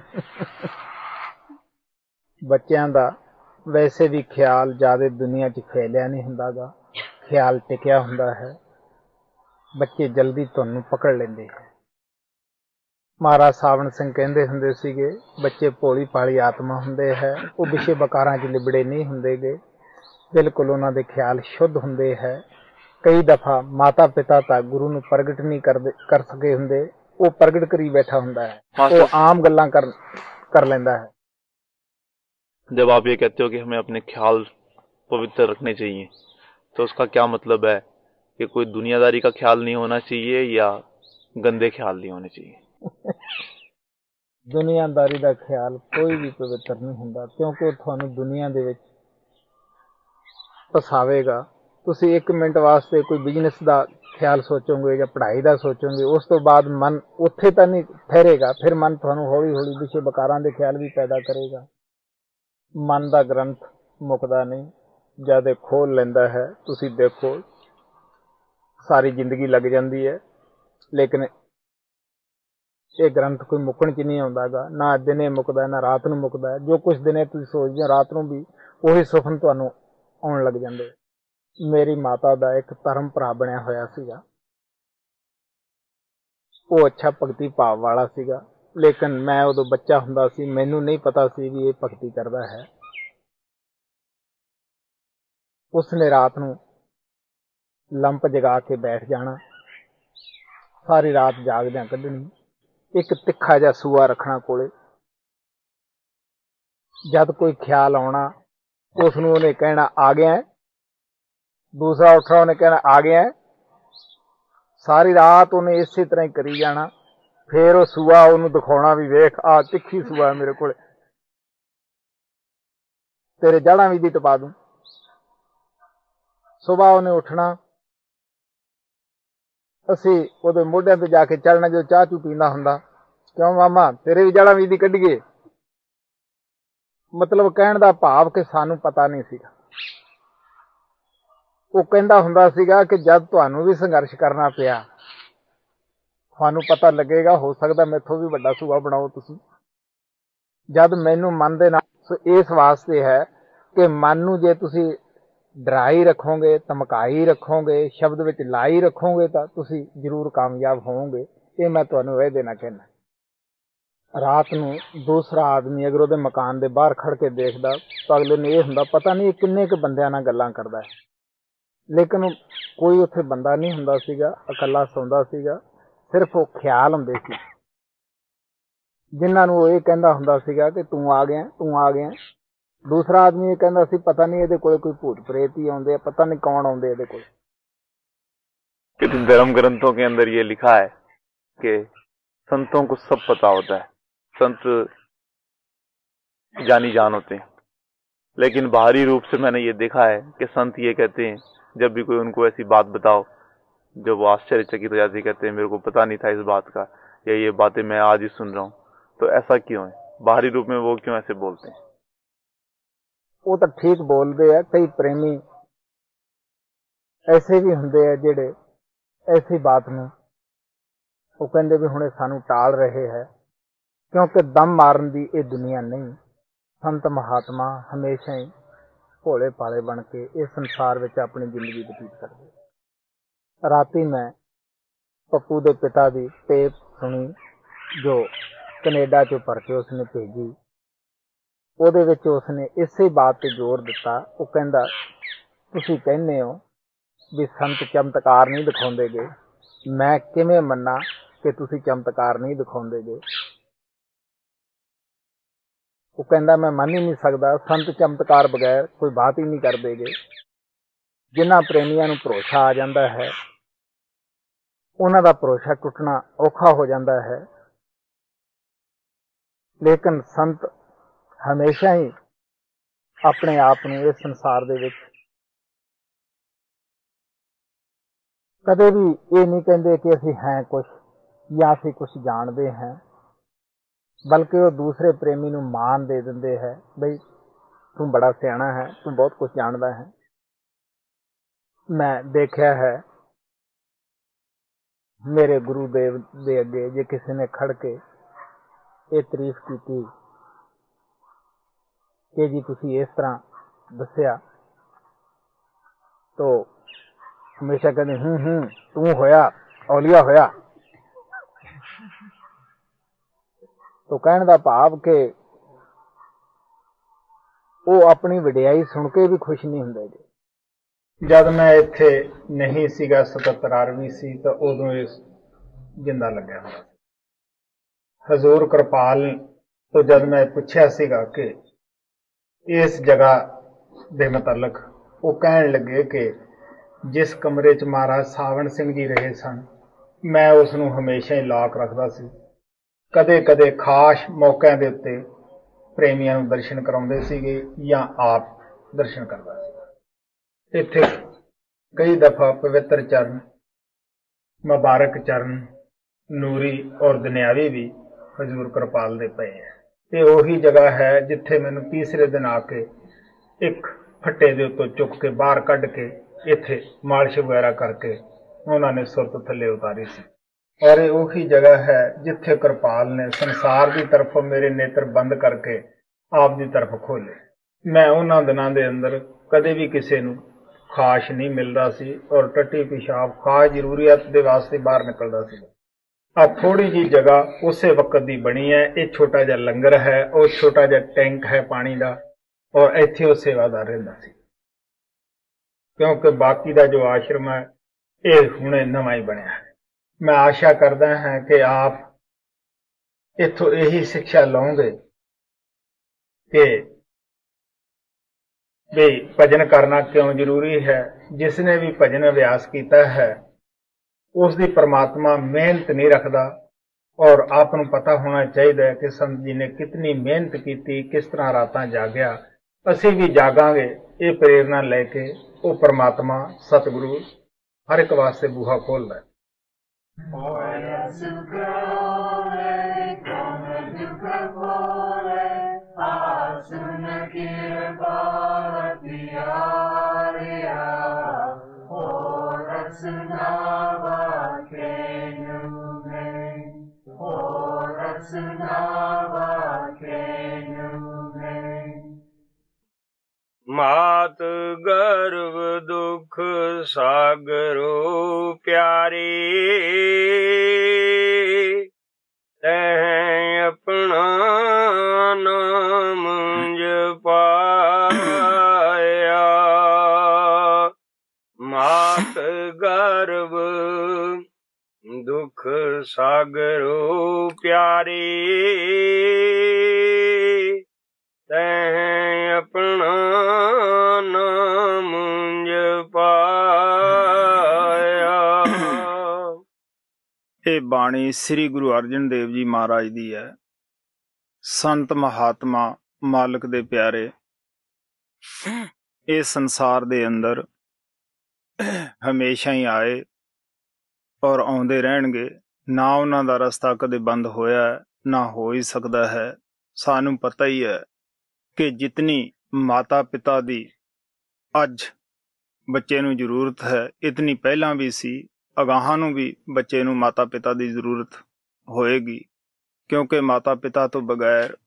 बच्चों का वैसे भी ख्याल ज्यादा दुनिया च फैलिया नहीं हुंदा गा, ख्याल टिकिया हुंदा है। बच्चे जल्दी धुन पकड़ लेंदे हैं। महाराज सावण सिंह कहंदे हुंदे सीगे, बच्चे भोली भाली आत्मा हुंदे है, वो विषय वकारां च लिबड़े नहीं हुंदे गे, बिल्कुल उन्हां दे ख्याल शुद्ध हुंदे है। कई दफा माता पिता तक गुरु नूं प्रगट नहीं कर कर सके हुंदे, वो प्रगट करी बैठा हुंदा है, वो आम गल्लां कर कर लेंदा है। जब आप ये कहते हो कि हमें अपने ख्याल पवित्र रखने चाहिए, तो उसका क्या मतलब है कि कोई दुनियादारी का ख्याल नहीं होना चाहिए या गंदे ख्याल नहीं होने चाहिए? दुनियादारी का ख्याल कोई भी पवित्र नहीं हुंदा, क्योंकि तुहानूं दुनिया दे विच फसावेगा। तुसीं एक मिनट वास्ते कोई बिजनेस का ख्याल सोचोगे या पढ़ाई का सोचोगे, उस तो बाद मन उत्थे तां नहीं ठहरेगा, फिर मन तुहानूं हौली हौली विषय वकारां दे ख्याल भी पैदा करेगा। मन का ग्रंथ मुकदा नहीं, जद खोल लेंदा है। तुसीं देखो सारी जिंदगी लग जाती है, लेकिन ये ग्रंथ कोई मुकण च नहीं आउंदा गा, ना दिने मुकदा ना रात नूं मुकदा है। जो कुछ दिने तुसीं सोचदे हो रात नूं भी उही सुपन तुहानूं आउण लग जांदे। मेरी माता दा एक धर्म भरा बनिया होया सीगा, वो अच्छा भगती भाव वाला सीगा, लेकिन मैं उदों बच्चा हुंदा सी, मैनूं नहीं पता सी भी ये भगती करदा है। उसने रात नूं लंप जगा के बैठ जाना, सारी रात जागदियां कढणी, एक तिखा जिहा सूआ रखना कोले। जद कोई ख्याल आउणा उसनूं उहने कहना आ गया है, दूसरा उठना उन्हें कहना आ गया है। सारी रात उन्हें इस तरह ही करी जाना, फिर वो सूआ उन्हें दिखाना भी वेख आ तिखी सूआ है मेरे को, तेरे जड़ा भी दी टपा दूं। सुबह उन्हें उठना, असी उहदे मोढियां ते जाके चढ़ना, जो चाह चू पींदा हुंदा, क्यों मामा तेरे भी जड़ा भी दी कढीए। मतलब कहण दा भाव कि सानू पता नहीं सीगा। वो कहंदा हुंदा सीगा कि जद तुहानू भी संघर्ष करना पिया, तुहानू पता लगेगा, हो सकदा मैथों भी वड्डा सूआ बनाओ तुसीं। जद मैनू मन दे नाल इस वास्ते है कि मन नू जे तुसीं ਡਰਾਈ ਰੱਖੋਗੇ, ਧਮਕਾਈ ਰੱਖੋਗੇ, ਸ਼ਬਦ ਵਿੱਚ ਲਾਈ ਰੱਖੋਗੇ ਤਾਂ ਤੁਸੀਂ ਜ਼ਰੂਰ ਕਾਮਯਾਬ ਹੋਵੋਗੇ। ਇਹ ਮੈਂ ਤੁਹਾਨੂੰ ਇਹ ਦੇਣਾ ਕਹਿਣਾ। ਰਾਤ ਨੂੰ ਦੂਸਰਾ ਆਦਮੀ ਅਗਰ ਉਹਦੇ ਮਕਾਨ ਦੇ ਬਾਹਰ ਖੜ ਕੇ ਦੇਖਦਾ ਤਾਂ ਅਗਲੇ ਨੂੰ ਇਹ ਹੁੰਦਾ ਪਤਾ ਨਹੀਂ ਕਿੰਨੇ ਕੁ ਬੰਦਿਆਂ ਨਾਲ ਗੱਲਾਂ ਕਰਦਾ ਹੈ, ਲੇਕਿਨ ਕੋਈ ਉੱਥੇ ਬੰਦਾ ਨਹੀਂ ਹੁੰਦਾ ਸੀਗਾ, ਇਕੱਲਾ ਸੌਂਦਾ ਸੀਗਾ। ਸਿਰਫ ਉਹ ਖਿਆਲ ਹੁੰਦੇ ਸੀ ਜਿਨ੍ਹਾਂ ਨੂੰ ਉਹ ਇਹ ਕਹਿੰਦਾ ਹੁੰਦਾ ਸੀਗਾ ਕਿ ਤੂੰ ਆ ਗਿਆ, ਤੂੰ ਆ ਗਿਆ। दूसरा आदमी ये कहता सी पता नहीं ये कोई भूत प्रेत ही आते, पता नहीं कौन आते ये कोल। धर्म ग्रंथों के अंदर ये लिखा है कि संतों को सब पता होता है, संत जानी जान होते हैं, लेकिन बाहरी रूप से मैंने ये देखा है कि संत ये कहते हैं जब भी कोई उनको ऐसी बात बताओ जो वो आश्चर्यचकित हो जाती, कहते हैं मेरे को पता नहीं था इस बात का, या ये बातें मैं आज ही सुन रहा हूँ। तो ऐसा क्यों है? बाहरी रूप में वो क्यों ऐसे बोलते हैं? वो तो ठीक बोलते हैं। कई प्रेमी ऐसे भी होंगे है जेड़े ऐसी बात में वो कहते भी हुणे सानू टाल रहे है, क्योंकि दम मारन दी ये दुनिया नहीं। संत महात्मा हमेशा ही भोले भाले बन के इस संसार विच अपनी जिंदगी बतीत करते। राती मैं पप्पू दे पिता दी टेप सुनी जो कनेडा चो भर के उसने भेजी। ਉਹਦੇ ਵਿੱਚ ਉਸਨੇ ਇਸੇ ਬਾਤ ਤੇ ਜ਼ੋਰ ਦਿੱਤਾ। ਉਹ ਕਹਿੰਦਾ ਤੁਸੀਂ ਕਹਿੰਦੇ ਹੋ ਵੀ ਸੰਤ ਚਮਤਕਾਰ ਨਹੀਂ ਦਿਖਾਉਂਦੇਗੇ, ਮੈਂ ਕਿਵੇਂ ਮੰਨਾਂ ਕਿ ਤੁਸੀਂ ਚਮਤਕਾਰ ਨਹੀਂ ਦਿਖਾਉਂਦੇਗੇ। ਉਹ ਕਹਿੰਦਾ ਮੈਂ ਮੰਨ ਹੀ ਨਹੀਂ ਸਕਦਾ, ਸੰਤ ਚਮਤਕਾਰ ਬਗੈਰ ਕੋਈ ਬਾਤ ਹੀ ਨਹੀਂ ਕਰਦੇਗੇ। ਜਿਨ੍ਹਾਂ ਪ੍ਰੇਮੀਆਂ ਨੂੰ ਭਰੋਸਾ ਆ ਜਾਂਦਾ ਹੈ ਉਹਨਾਂ ਦਾ ਭਰੋਸਾ ਟੁੱਟਣਾ ਔਖਾ ਹੋ ਜਾਂਦਾ ਹੈ, ਲੇਕਿਨ ਸੰਤ हमेशा ही अपने आप को इस संसार दे विच कदे भी ये नहीं कहते कि असी हैं कुछ या असी कुछ जानते हैं, बल्कि वो दूसरे प्रेमी नूं मान दे देंदे है, बई तू बड़ा सियाणा है, तू बहुत कुछ जानता है। मैं देखा है मेरे गुरुदेव दे अगे जे किसी ने खड़ के ये तारीफ की कि जी तुसी इस तरह दसिया, तो हमेशा कहते हूं हूं तू होया औलिया होया। तो कहने का भाव के वो अपनी वडियाई सुन के भी खुश नहीं होंगे। जब मैं इत्थे नहीं सीगा सतहत्तरवीं सी तो उदों इस जिंदा लग्या हजूर कृपाल तो जब मैं पूछया सीगा कि इस जगह दे मतलब वो कहन लगे कि जिस कमरे च महाराज सावण सिंह जी रहे सन मैं उसनूं हमेशा ही लॉक रखदा सी। कदे कदे खास मौकों के उत्ते प्रेमियां नूं दर्शन कराउंदे सीगे या आप दर्शन करदा सी। इत्थे कई दफा पवित्र चरण, मुबारक चरण, नूरी और दुनियावी भी हजूर कृपाल दे पए हैं। ते ओही जगह है जिथे मैनू तीसरे दिन आके एक फट्टे दे उत्तों चुक के बाहर कढ़ के इत्थे मालिश वगैरह करके उन्होंने सुरत थले उतारी सी। और ये ओही जगह है जिथे कृपाल ने संसार की तरफ मेरे नेत्र बंद करके आप की तरफ खोले। मैं उन्होंने दिनों के अंदर कदे भी किसी नू खाश नहीं मिलता सी और टट्टी पेशाब खास जरूरियत के वास्ते बाहर निकलता सी। आ थोड़ी जी जगह उस वक्त की बनी है, ये छोटा जा लंगर है और छोटा जा टैंक है पानी का, और इत्थे वो सेवादार रहिंदा सी, क्योंकि बाकी का जो आश्रम है ये हुणे नवां ही बनया है। मैं आशा करदा हां कि आप इत्थों यही शिक्षा लओगे कि भी भजन करना क्यों जरूरी है। जिसने भी भजन अभ्यास किया है उसकी परमात्मा मेहनत नहीं रखता, और आपको पता होना चाहिए कि संत जी ने कितनी मेहनत की, किस तरह रातां जागया। असी भी जागांगे ये प्रेरणा लैके वो परमात्मा सतगुरु हर एक वास्ते बूहा खोलदा है। मा मात गर्भ दुख सागरो प्यारे, तह अपना नाम जपाया। मात गर्भ दुख सागरो प्यारे, तह अपना नाम जपाया। ਇਹ ਬਾਣੀ ਸ੍ਰੀ ਗੁਰੂ ਅਰਜਨ ਦੇਵ ਜੀ ਮਹਾਰਾਜ ਦੀ ਹੈ। ਸੰਤ ਮਹਾਤਮਾ ਮਾਲਕ ਦੇ ਪਿਆਰੇ ਇਸ ਸੰਸਾਰ ਦੇ ਅੰਦਰ ਹਮੇਸ਼ਾ ਹੀ ਆਏ ਔਰ ਆਉਂਦੇ ਰਹਿਣਗੇ। ਨਾ ਉਹਨਾਂ ਦਾ ਰਸਤਾ ਕਦੇ ਬੰਦ ਹੋਇਆ ਨਾ ਹੋ ਹੀ ਸਕਦਾ ਹੈ। ਸਾਨੂੰ ਪਤਾ ਹੀ ਹੈ ਕਿ ਜਿਤਨੀ ਮਾਤਾ ਪਿਤਾ ਦੀ ਅੱਜ ਬੱਚੇ ਨੂੰ ਜ਼ਰੂਰਤ ਹੈ, ਇਤਨੀ ਪਹਿਲਾਂ ਵੀ ਸੀ, ਅਗਾਹਾਂ ਨੂੰ ਵੀ ਬੱਚੇ ਨੂੰ ਮਾਤਾ ਪਿਤਾ ਦੀ ਜ਼ਰੂਰਤ ਹੋਏਗੀ, ਕਿਉਂਕਿ ਮਾਤਾ ਪਿਤਾ ਤੋਂ ਬਗੈਰ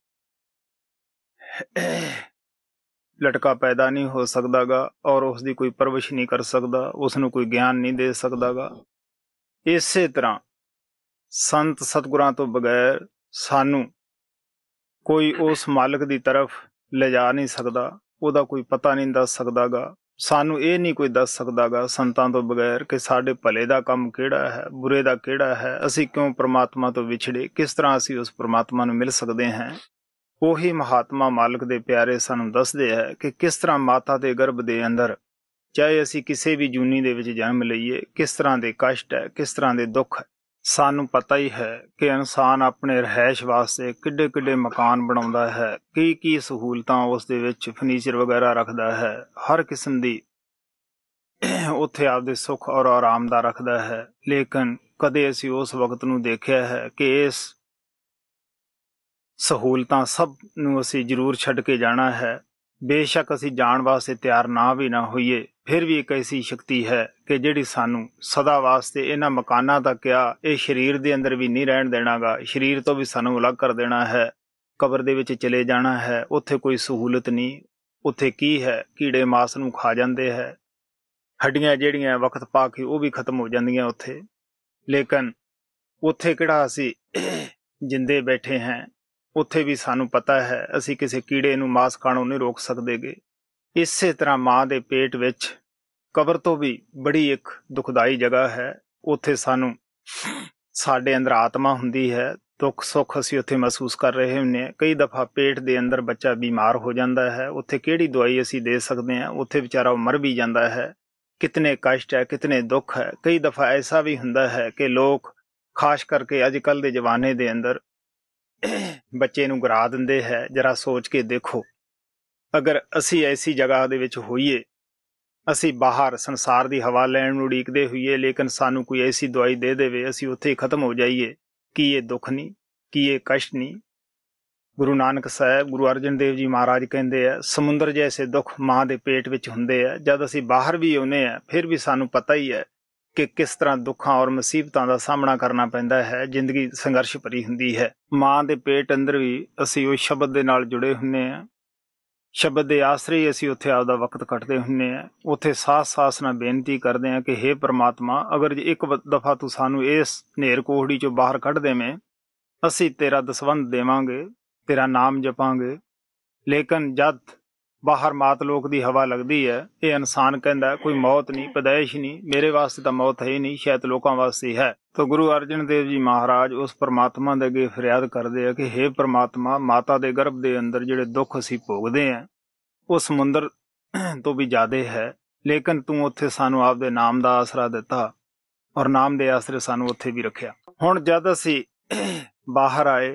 ਲਟਕਾ ਪੈਦਾ ਨਹੀਂ ਹੋ ਸਕਦਾਗਾ ਔਰ ਉਸ ਦੀ ਕੋਈ ਪਰਵਰਿਸ਼ ਨਹੀਂ ਕਰ ਸਕਦਾ, ਉਸ ਨੂੰ ਕੋਈ ਗਿਆਨ ਨਹੀਂ ਦੇ ਸਕਦਾਗਾ। ਇਸੇ ਤਰ੍ਹਾਂ ਸੰਤ ਸਤਿਗੁਰਾਂ ਤੋਂ ਬਗੈਰ ਸਾਨੂੰ ਕੋਈ ਉਸ ਮਾਲਕ ਦੀ ਤਰਫ ਲਿਜਾ ਨਹੀਂ ਸਕਦਾ, ਉਹਦਾ ਕੋਈ ਪਤਾ ਨਹੀਂ ਦੱਸ ਸਕਦਾਗਾ। ਸਾਨੂੰ ਇਹ ਨਹੀਂ ਕੋਈ ਦੱਸ ਸਕਦਾਗਾ ਸੰਤਾਂ ਤੋਂ ਬਗੈਰ ਕਿ ਸਾਡੇ ਭਲੇ ਦਾ ਕੰਮ ਕਿਹੜਾ ਹੈ, ਬੁਰੇ ਦਾ ਕਿਹੜਾ ਹੈ, ਅਸੀਂ ਕਿਉਂ ਪ੍ਰਮਾਤਮਾ ਤੋਂ ਵਿਛੜੇ, ਕਿਸ ਤਰ੍ਹਾਂ ਅਸੀਂ ਉਸ ਪ੍ਰਮਾਤਮਾ ਨੂੰ ਮਿਲ ਸਕਦੇ ਹਾਂ। ਉਹੀ ਮਹਾਤਮਾ ਮਾਲਕ ਦੇ ਪਿਆਰੇ ਸਾਨੂੰ ਦੱਸਦੇ ਹੈ ਕਿ ਕਿਸ ਤਰ੍ਹਾਂ ਮਾਤਾ ਦੇ ਗਰਭ ਦੇ ਅੰਦਰ, ਚਾਹੇ ਅਸੀਂ ਕਿਸੇ ਵੀ ਜੂਨੀ ਦੇ ਵਿੱਚ ਜਨਮ ਲਈਏ, ਕਿਸ ਤਰ੍ਹਾਂ ਦੇ ਕਸ਼ਟ ਹੈ, ਕਿਸ ਤਰ੍ਹਾਂ ਦੇ ਦੁੱਖ ਹੈ। ਸਾਨੂੰ ਪਤਾ ਹੀ ਹੈ ਕਿ ਇਨਸਾਨ ਆਪਣੇ ਰਹਿائش ਵਾਸਤੇ ਕਿੱਡੇ ਕਿੱਡੇ ਮਕਾਨ ਬਣਾਉਂਦਾ ਹੈ, ਕੀ ਕੀ ਸਹੂਲਤਾਂ ਉਸ ਦੇ ਵਿੱਚ ਫਰਨੀਚਰ ਵਗੈਰਾ ਰੱਖਦਾ ਹੈ, ਹਰ ਕਿਸਮ ਦੀ ਉੱਥੇ ਆਪਦੇ ਸੁੱਖ ਔਰ ਆਰਾਮ ਦਾ ਰੱਖਦਾ ਹੈ। ਲੇਕਿਨ ਕਦੇ ਅਸੀਂ ਉਸ ਵਕਤ ਨੂੰ ਦੇਖਿਆ ਹੈ ਕਿ ਇਸ ਸਹੂਲਤਾਂ ਸਭ ਨੂੰ ਅਸੀਂ ਜ਼ਰੂਰ ਛੱਡ ਕੇ ਜਾਣਾ ਹੈ। ਬੇਸ਼ੱਕ ਅਸੀਂ ਜਾਣ ਵਾਸਤੇ ਤਿਆਰ ਨਾ ਵੀ ਨਾ ਹੋਈਏ, ਫਿਰ ਵੀ ਇੱਕ ਐਸੀ ਸ਼ਕਤੀ ਹੈ ਕਿ ਜਿਹੜੀ ਸਾਨੂੰ ਸਦਾ ਵਾਸਤੇ ਇਹਨਾਂ ਮਕਾਨਾਂ ਦਾ ਕਿਹਾ, ਇਹ ਸਰੀਰ ਦੇ ਅੰਦਰ ਵੀ ਨਹੀਂ ਰਹਿਣ ਦੇਣਾਗਾ, ਸਰੀਰ ਤੋਂ ਵੀ ਸਾਨੂੰ ਅਲੱਗ ਕਰ ਦੇਣਾ ਹੈ, ਕਬਰ ਦੇ ਵਿੱਚ ਚਲੇ ਜਾਣਾ ਹੈ। ਉੱਥੇ ਕੋਈ ਸਹੂਲਤ ਨਹੀਂ, ਉੱਥੇ ਕੀ ਹੈ, ਕੀੜੇ ਮਾਸ ਨੂੰ ਖਾ ਜਾਂਦੇ ਹੈ, ਹੱਡੀਆਂ ਜਿਹੜੀਆਂ ਵਕਤ ਪਾ ਕੇ ਉਹ ਵੀ ਖਤਮ ਹੋ ਜਾਂਦੀਆਂ ਉੱਥੇ। ਲੇਕਿਨ ਉੱਥੇ ਕਿਹੜਾ ਅਸੀਂ ਜਿੰਦੇ ਬੈਠੇ ਹਾਂ, ਉੱਥੇ ਵੀ ਸਾਨੂੰ ਪਤਾ ਹੈ ਅਸੀਂ ਕਿਸੇ ਕੀੜੇ ਨੂੰ ਮਾਸ ਖਾਣੋਂ ਨਹੀਂ ਰੋਕ ਸਕਦੇਗੇ। ਇਸੇ ਤਰ੍ਹਾਂ ਮਾਂ ਦੇ ਪੇਟ ਵਿੱਚ ਕਬਰ ਤੋਂ ਵੀ ਬੜੀ ਇੱਕ ਦੁਖਦਾਈ ਜਗ੍ਹਾ ਹੈ। ਉੱਥੇ ਸਾਨੂੰ ਸਾਡੇ ਅੰਦਰ ਆਤਮਾ ਹੁੰਦੀ ਹੈ, ਦੁੱਖ ਸੁੱਖ ਅਸੀਂ ਉੱਥੇ ਮਹਿਸੂਸ ਕਰ ਰਹੇ ਹੁੰਦੇ ਹਾਂ। ਕਈ ਦਫਾ ਪੇਟ ਦੇ ਅੰਦਰ ਬੱਚਾ ਬਿਮਾਰ ਹੋ ਜਾਂਦਾ ਹੈ, ਉੱਥੇ ਕਿਹੜੀ ਦਵਾਈ ਅਸੀਂ ਦੇ ਸਕਦੇ ਹਾਂ, ਉੱਥੇ ਵਿਚਾਰਾ ਉਹ ਮਰ ਵੀ ਜਾਂਦਾ ਹੈ। ਕਿਤਨੇ ਕਸ਼ਟ ਹੈ, ਕਿਤਨੇ ਦੁੱਖ ਹੈ। ਕਈ ਦਫਾ ਐਸਾ ਵੀ ਹੁੰਦਾ ਹੈ ਕਿ ਲੋਕ ਖਾਸ ਕਰਕੇ ਅੱਜ ਕੱਲ੍ਹ ਦੇ ਜ਼ਮਾਨੇ ਦੇ ਅੰਦਰ ਬੱਚੇ ਨੂੰ ਗਿਰਾ ਦਿੰਦੇ ਹੈ। ਜਰਾ ਸੋਚ ਕੇ ਦੇਖੋ, ਅਗਰ ਅਸੀਂ ਐਸੀ ਜਗ੍ਹਾ ਦੇ ਵਿੱਚ ਹੋਈਏ, ਅਸੀਂ ਬਾਹਰ ਸੰਸਾਰ ਦੀ ਹਵਾ ਲੈਣ ਨੂੰ ਉਡੀਕਦੇ ਹੋਈਏ, ਲੇਕਿਨ ਸਾਨੂੰ ਕੋਈ ਐਸੀ ਦਵਾਈ ਦੇ ਦੇਵੇ ਅਸੀਂ ਉੱਥੇ ਹੀ ਖਤਮ ਹੋ ਜਾਈਏ, ਕੀ ਇਹ ਦੁੱਖ ਨਹੀਂ, ਕੀ ਇਹ ਕਸ਼ਟ ਨਹੀਂ। ਗੁਰੂ ਨਾਨਕ ਸਾਹਿਬ, ਗੁਰੂ ਅਰਜਨ ਦੇਵ ਜੀ ਮਹਾਰਾਜ ਕਹਿੰਦੇ ਆ, ਸਮੁੰਦਰ ਜੈਸੇ ਦੁੱਖ ਮਾਂ ਦੇ ਪੇਟ ਵਿੱਚ ਹੁੰਦੇ ਆ। ਜਦ ਅਸੀਂ ਬਾਹਰ ਵੀ ਆਉਂਦੇ ਹਾਂ ਫਿਰ ਵੀ ਸਾਨੂੰ ਪਤਾ ਹੀ ਹੈ ਕਿ ਕਿਸ ਤਰ੍ਹਾਂ ਦੁੱਖਾਂ ਔਰ ਮੁਸੀਬਤਾਂ ਦਾ ਸਾਹਮਣਾ ਕਰਨਾ ਪੈਂਦਾ ਹੈ। ਜ਼ਿੰਦਗੀ ਸੰਘਰਸ਼ ਭਰੀ ਹੁੰਦੀ ਹੈ। ਮਾਂ ਦੇ ਪੇਟ ਅੰਦਰ ਵੀ ਅਸੀਂ ਉਸ ਸ਼ਬਦ ਦੇ ਨਾਲ ਜੁੜੇ ਹੁੰਦੇ ਹਾਂ, ਸ਼ਬਦ ਦੇ ਆਸਰੇ ਹੀ ਅਸੀਂ ਉੱਥੇ ਆਪਦਾ ਵਕਤ ਕੱਟਦੇ ਹੁੰਦੇ ਹਾਂ। ਉੱਥੇ ਸਾਸ ਸਾਸ ਨਾਲ ਬੇਨਤੀ ਕਰਦੇ ਹਾਂ ਕਿ ਹੇ ਪ੍ਰਮਾਤਮਾ, ਅਗਰ ਜੇ ਇੱਕ ਦਫਾ ਤੂੰ ਸਾਨੂੰ ਇਸ ਹਨੇਰ ਕੋਹੜੀ ਚੋਂ ਬਾਹਰ ਕੱਢ ਦੇਵੇਂ, ਅਸੀਂ ਤੇਰਾ ਦਸਵੰਧ ਦੇਵਾਂਗੇ, ਤੇਰਾ ਨਾਮ ਜਪਾਂਗੇ। ਲੇਕਿਨ ਜਦ ਬਾਹਰ ਮਾਤ ਲੋਕ ਦੀ ਹਵਾ ਲੱਗਦੀ ਹੈ, ਇਹ ਇਨਸਾਨ ਕਹਿੰਦਾ ਕੋਈ ਮੌਤ ਨਹੀਂ, ਪੈਦਾਇਸ਼ ਨਹੀਂ, ਮੇਰੇ ਵਾਸਤੇ ਤਾਂ ਮੌਤ ਹੈ ਹੀ ਨਹੀਂ, ਸ਼ਾਇਦ ਲੋਕਾਂ ਵਾਸਤੇ ਹੈ। ਤਾਂ ਗੁਰੂ ਅਰਜਨ ਦੇਵ ਜੀ ਮਹਾਰਾਜ ਉਸ ਪਰਮਾਤਮਾ ਦੇ ਅੱਗੇ ਫਰਿਆਦ ਕਰਦੇ ਆ ਕਿ ਹੇ ਪ੍ਰਮਾਤਮਾ, ਮਾਤਾ ਦੇ ਗਰਭ ਦੇ ਅੰਦਰ ਜਿਹੜੇ ਦੁੱਖ ਅਸੀਂ ਭੋਗਦੇ ਹਾਂ ਉਹ ਸਮੁੰਦਰ ਤੋਂ ਵੀ ਜ਼ਿਆਦਾ ਹੈ। ਲੇਕਿਨ ਤੂੰ ਉੱਥੇ ਸਾਨੂੰ ਆਪਦੇ ਨਾਮ ਦਾ ਆਸਰਾ ਦਿੱਤਾ ਔਰ ਨਾਮ ਦੇ ਆਸਰੇ ਸਾਨੂੰ ਉੱਥੇ ਵੀ ਰੱਖਿਆ। ਹੁਣ ਜਦ ਅਸੀਂ ਬਾਹਰ ਆਏ,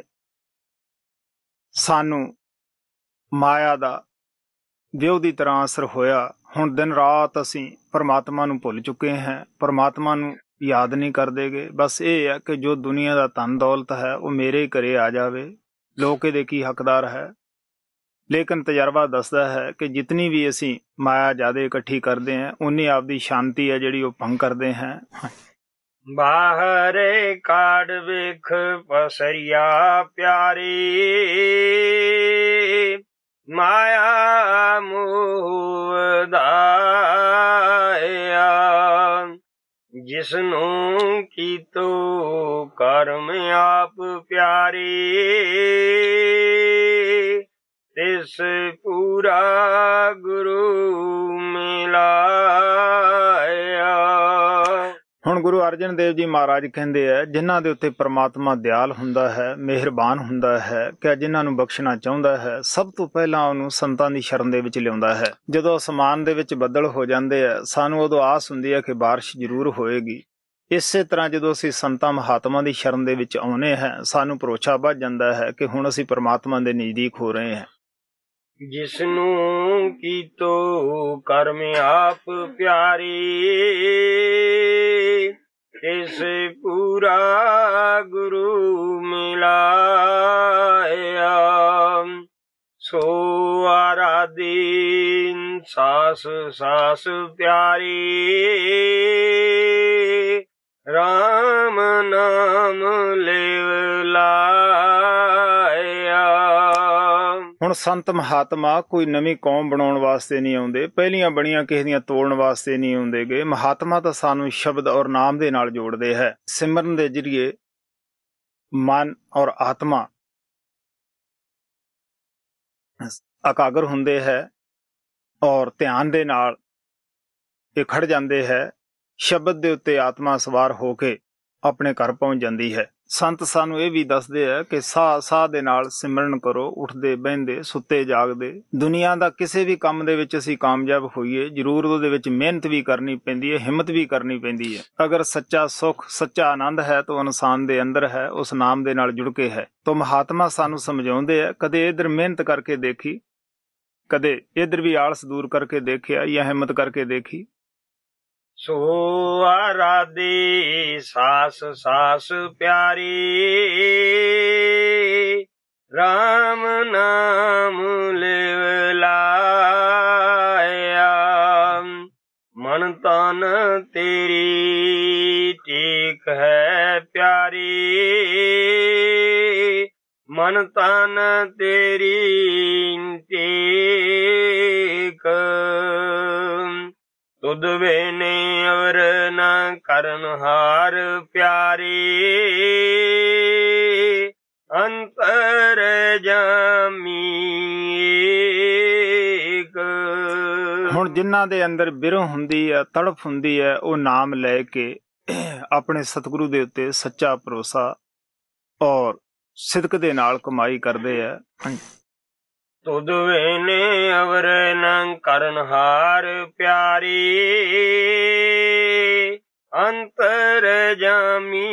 ਸਾਨੂੰ ਮਾਇਆ ਦਾ ਵਿਉ ਦੀ ਤਰ੍ਹਾਂ ਅਸਰ ਹੋਇਆ। ਹੁਣ ਦਿਨ ਰਾਤ ਅਸੀਂ ਪਰਮਾਤਮਾ ਨੂੰ ਭੁੱਲ ਚੁੱਕੇ ਹਾਂ, ਪਰਮਾਤਮਾ ਨੂੰ ਯਾਦ ਨਹੀਂ ਕਰਦੇਗੇ। ਬਸ ਇਹ ਹੈ ਕਿ ਜੋ ਦੁਨੀਆ ਦਾ ਧਨ ਦੌਲਤ ਹੈ ਉਹ ਮੇਰੇ ਘਰੇ ਆ ਜਾਵੇ, ਲੋਕ ਇਹਦੇ ਕੀ ਹੱਕਦਾਰ ਹੈ। ਲੇਕਿਨ ਤਜਰਬਾ ਦੱਸਦਾ ਹੈ ਕਿ ਜਿਤਨੀ ਵੀ ਅਸੀਂ ਮਾਇਆ ਜ਼ਿਆਦਾ ਇਕੱਠੀ ਕਰਦੇ ਹਾਂ, ਉਨੀ ਆਪਦੀ ਸ਼ਾਂਤੀ ਹੈ ਜਿਹੜੀ ਉਹ ਭੰਗ ਕਰਦੇ ਹਾਂ। ਬਾਹਰੇ ਕਾੜ ਵੇਖ ਪਸਰਿਆ ਪਿਆਰੀ, ਮਾਇਆ ਮੋਹ ਵਧਾਇਆ, ਜਿਸਨੂੰ ਕੀਤੋ ਕਰਮ ਆਪ ਪਿਆਰੇ, ਤਿਸ ਪੂਰਾ ਗੁਰੂ ਮਿਲਾਇਆ। ਹੁਣ ਗੁਰੂ ਅਰਜਨ ਦੇਵ ਜੀ ਮਹਾਰਾਜ ਕਹਿੰਦੇ ਆ, ਜਿਨ੍ਹਾਂ ਦੇ ਉੱਤੇ ਪ੍ਰਮਾਤਮਾ ਦਿਆਲ ਹੁੰਦਾ ਹੈ, ਮਿਹਰਬਾਨ ਹੁੰਦਾ ਹੈ, ਕਿ ਜਿਨ੍ਹਾਂ ਨੂੰ ਬਖਸ਼ਣਾ ਚਾਹੁੰਦਾ ਹੈ, ਸਭ ਤੋਂ ਪਹਿਲਾਂ ਉਹਨੂੰ ਸੰਤਾਂ ਦੀ ਸ਼ਰਨ ਦੇ ਵਿੱਚ ਲਿਆਉਂਦਾ ਹੈ। ਜਦੋਂ ਅਸਮਾਨ ਦੇ ਵਿੱਚ ਬੱਦਲ ਹੋ ਜਾਂਦੇ ਆ, ਸਾਨੂੰ ਉਦੋਂ ਆਸ ਹੁੰਦੀ ਹੈ ਕਿ ਬਾਰਿਸ਼ ਜ਼ਰੂਰ ਹੋਏਗੀ। ਇਸੇ ਤਰ੍ਹਾਂ ਜਦੋਂ ਅਸੀਂ ਸੰਤਾਂ ਮਹਾਤਮਾ ਦੀ ਸ਼ਰਨ ਦੇ ਵਿੱਚ ਆਉਨੇ ਹਾਂ, ਸਾਨੂੰ ਭਰੋਸਾ ਵੱਧ ਜਾਂਦਾ ਹੈ ਕਿ ਹੁਣ ਅਸੀਂ ਪ੍ਰਮਾਤਮਾ ਦੇ ਨਜ਼ਦੀਕ ਹੋ ਰਹੇ ਹਾਂ। ਜਿਸਨੂੰ ਕੀਤੋ ਕਰਮ ਆਪ ਪਿਆਰੇ, ਤਿਸ ਪੂਰਾ ਗੁਰੂ ਮਿਲਾਇਆ। ਸੋ ਆਰਾਧੀ ਸਾਸ ਸਾਸ ਪਿਆਰੀ, ਰਾਮ ਨਾਮ ਲਿਵ ਲਾਇਆ। ਹੁਣ ਸੰਤ ਮਹਾਤਮਾ ਕੋਈ ਨਵੀਂ ਕੌਮ ਬਣਾਉਣ ਵਾਸਤੇ ਨਹੀਂ ਆਉਂਦੇ, ਪਹਿਲੀਆਂ ਬਣੀਆਂ ਕਿਸੇ ਦੀਆਂ ਤੋੜਨ ਵਾਸਤੇ ਨਹੀਂ ਆਉਂਦੇ ਗੇ। ਮਹਾਤਮਾ ਤਾਂ ਸਾਨੂੰ ਸ਼ਬਦ ਔਰ ਨਾਮ ਦੇ ਨਾਲ ਜੋੜਦੇ ਹੈ। ਸਿਮਰਨ ਦੇ ਜਰੀਏ ਮਨ ਔਰ ਆਤਮਾ ਇਕਾਗਰ ਹੁੰਦੇ ਹੈ ਔਰ ਧਿਆਨ ਦੇ ਨਾਲ ਇਹ ਖੜ ਜਾਂਦੇ ਹੈ। ਸ਼ਬਦ ਦੇ ਉੱਤੇ ਆਤਮਾ ਸਵਾਰ ਹੋ ਕੇ ਆਪਣੇ ਘਰ ਪਹੁੰਚ ਜਾਂਦੀ ਹੈ। ਸੰਤ ਸਾਨੂੰ ਇਹ ਵੀ ਦੱਸਦੇ ਆ ਕਿ ਸਾਹ ਸਾਹ ਦੇ ਨਾਲ ਸਿਮਰਨ ਕਰੋ, ਉੱਠਦੇ ਬਹਿੰਦੇ ਸੁੱਤੇ ਜਾਗਦੇ। ਦੁਨੀਆ ਦਾ ਕਿਸੇ ਵੀ ਕੰਮ ਦੇ ਵਿੱਚ ਅਸੀਂ ਕਾਮਯਾਬ ਹੋਈਏ, ਜ਼ਰੂਰ ਉਹਦੇ ਵਿੱਚ ਮਿਹਨਤ ਵੀ ਕਰਨੀ ਪੈਂਦੀ ਹੈ, ਹਿੰਮਤ ਵੀ ਕਰਨੀ ਪੈਂਦੀ ਹੈ। ਅਗਰ ਸੱਚਾ ਸੁੱਖ, ਸੱਚਾ ਆਨੰਦ ਹੈ ਤਾਂ ਇਨਸਾਨ ਦੇ ਅੰਦਰ ਹੈ, ਉਸ ਨਾਮ ਦੇ ਨਾਲ ਜੁੜ ਕੇ ਹੈ। ਤਾਂ ਮਹਾਤਮਾ ਸਾਨੂੰ ਸਮਝਾਉਂਦੇ ਆ, ਕਦੇ ਇਧਰ ਮਿਹਨਤ ਕਰਕੇ ਦੇਖੀ, ਕਦੇ ਇਧਰ ਵੀ ਆਲਸ ਦੂਰ ਕਰਕੇ ਦੇਖਿਆ ਜਾਂ ਹਿੰਮਤ ਕਰਕੇ ਦੇਖੀ। ਸੋ ਆਰਾਧੀ ਸਾਸ ਸਾਸ ਪਿਆਰੀ, ਰਾਮ ਨਾਮ ਲਿਵ ਲਾਇਆ। ਮਨ ਤਨ ਤੇਰੀ ਟੇਕ ਹੈ ਪਿਆਰੀ, ਮਨ ਤਨ ਤੇਰੀ ਟੇਕ। ਤੁਧ ਵੇਨੇ ਅਵਰ ਨ ਕਰਨ ਹਾਰ ਪਿਆਰੀ, ਅੰਤਰ ਜਾਮੀ ਏਕ। ਹੁਣ ਜਿਨ੍ਹਾਂ ਦੇ ਅੰਦਰ ਬਿਰਹ ਹੁੰਦੀ ਹੈ, ਤੜਫ ਹੁੰਦੀ ਹੈ, ਉਹ ਨਾਮ ਲੈ ਕੇ ਆਪਣੇ ਸਤਿਗੁਰੂ ਦੇ ਉੱਤੇ ਸੱਚਾ ਭਰੋਸਾ ਔਰ ਸਿਦਕ ਦੇ ਨਾਲ ਕਮਾਈ ਕਰਦੇ ਆ। ਤੁਧ ਵੇਨੇ ਅਵਰ ਨ ਕਰਨ ਹਾਰ ਪਿਆਰੀ, ਅੰਤਰ ਜਾਮੀ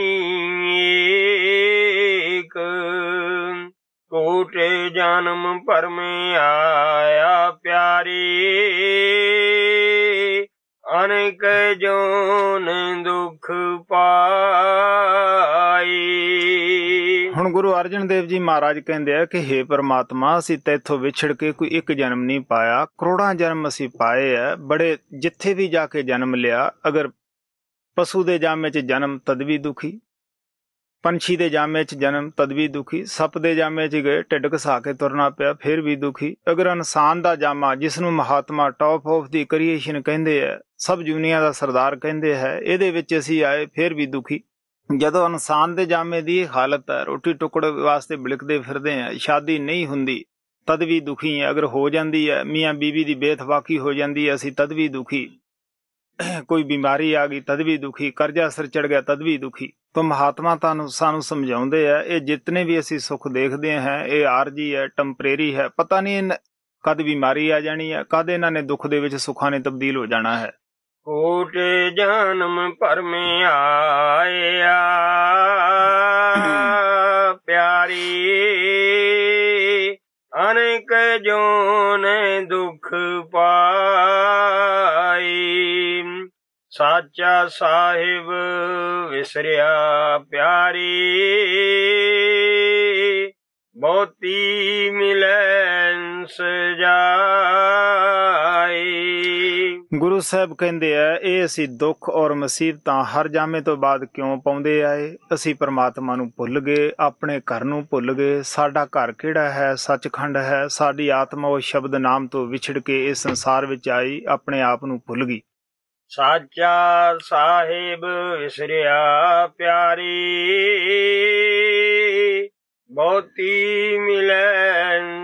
ਏਕ। ਕੋਟੇ ਜਨਮ ਭਰਮੇ ਆਇਆ ਪਿਆਰੀ, ਅਨੇਕ ਜੋਨ ਦੁਖ ਪਾਈ। ਹੁਣ ਗੁਰੂ ਅਰਜਨ ਦੇਵ ਜੀ ਮਹਾਰਾਜ ਕਹਿੰਦੇ ਆ ਕਿ ਹੇ ਪਰਮਾਤਮਾ, ਅਸੀਂ ਤੈਥੋਂ ਵਿਛੜ ਕੇ ਕੋਈ ਇੱਕ ਜਨਮ ਨਹੀਂ ਪਾਇਆ, ਕਰੋੜਾਂ ਜਨਮ ਅਸੀਂ ਪਾਏ ਆ। ਬੜੇ ਜਿੱਥੇ ਵੀ ਜਾ ਕੇ ਜਨਮ ਲਿਆ, ਅਗਰ ਪਸ਼ੂ ਦੇ ਜਾਮੇ 'ਚ ਜਨਮ ਤਦ ਵੀ ਦੁਖੀ, ਪੰਛੀ ਦੇ ਜਾਮੇ 'ਚ ਜਨਮ ਤਦ ਵੀ ਦੁਖੀ, ਸੱਪ ਦੇ ਜਾਮੇ 'ਚ ਗਏ ਢਿੱਡ ਘਸਾ ਕੇ ਤੁਰਨਾ ਪਿਆ ਫਿਰ ਵੀ ਦੁਖੀ। ਅਗਰ ਇਨਸਾਨ ਦਾ ਜਾਮਾ, ਜਿਸ ਨੂੰ Mahatma top of the creation ਕਹਿੰਦੇ ਆ, ਸਭ ਦੁਨੀਆ ਦਾ ਸਰਦਾਰ ਕਹਿੰਦੇ ਹੈ, ਇਹਦੇ ਵਿੱਚ ਅਸੀਂ ਆਏ ਫਿਰ ਵੀ ਦੁਖੀ। ਜਦੋਂ ਇਨਸਾਨ ਦੇ ਜਾਮੇ ਦੀ ਹਾਲਤ ਹੈ, ਰੋਟੀ ਟੁਕੜ ਵਾਸਤੇ ਬਿਲਕਦੇ ਫਿਰਦੇ ਆ, ਸ਼ਾਦੀ ਨਹੀਂ ਹੁੰਦੀ ਤਦ ਵੀ ਦੁਖੀ ਹੈ। ਅਗਰ ਹੋ ਜਾਂਦੀ ਹੈ, ਮੀਆਂ ਬੀਬੀ ਦੀ ਬੇਇਤਫਾਕੀ ਹੋ ਜਾਂਦੀ ਹੈ, ਅਸੀਂ ਤਦ ਵੀ ਦੁਖੀ। ਕੋਈ ਬਿਮਾਰੀ ਆ ਗਈ ਤਦ ਵੀ ਦੁਖੀ, ਕਰਜ਼ਾ ਸਿਰ ਚੜ ਗਿਆ ਤਦ ਵੀ ਦੁਖੀ। ਤਾਂ ਮਹਾਤਮਾ ਤੁਹਾਨੂੰ ਸਾਨੂੰ ਸਮਝਾਉਂਦੇ ਆ, ਇਹ ਜਿਤਨੇ ਵੀ ਅਸੀਂ ਸੁੱਖ ਦੇਖਦੇ ਹਾਂ, ਇਹ ਆਰਜੀ ਹੈ, ਟੈਂਪਰੇਰੀ ਹੈ। ਪਤਾ ਨਹੀਂ ਕਦ ਬਿਮਾਰੀ ਆ ਜਾਣੀ ਹੈ, ਕਦ ਇਹਨਾਂ ਨੇ ਦੁੱਖ ਦੇ ਵਿੱਚ ਸੁੱਖਾਂ ਨੇ ਤਬਦੀਲ ਹੋ ਜਾਣਾ ਹੈ। ਕੋਟ ਜਨਮ ਭਰਮੇ ਆਇਆ ਪਿਆਰੀ, ਅਨੇਕ ਜੋਨ ਦੁਖ ਪਾਈ। ਸਾਚਾ ਸਾਹਿਬ ਵਿਸਰਿਆ ਪਿਆਰੀ, ਬਹੁਤੀ ਮਿਲੈ ਸਜਾਈ। ਗੁਰੂ ਸਾਹਿਬ ਕਹਿੰਦੇ ਆ, ਇਹ ਅਸੀਂ ਦੁੱਖ ਔਰ ਮੁਸੀਬਤਾਂ ਹਰ ਜਾਮੇ ਤੋਂ ਬਾਅਦ ਕਿਉਂ ਪਾਉਂਦੇ ਆਏ? ਅਸੀਂ ਪਰਮਾਤਮਾ ਨੂੰ ਭੁੱਲ ਗਏ, ਆਪਣੇ ਘਰ ਨੂੰ ਭੁੱਲ ਗਏ। ਸਾਡਾ ਘਰ ਕਿਹੜਾ ਹੈ? ਸੱਚਖੰਡ ਹੈ। ਸਾਡੀ ਆਤਮਾ ਉਹ ਸ਼ਬਦ ਨਾਮ ਤੋਂ ਵਿਛੜ ਕੇ ਇਸ ਸੰਸਾਰ ਵਿੱਚ ਆਈ, ਆਪਣੇ ਆਪ ਨੂੰ ਭੁੱਲ ਗਈ। ਸਾਚਾ ਸਾਹਿਬ ਵਿਸਰਿਆ ਪਿਆਰੀ, ਬਹੁਤੀ ਮਿਲੈ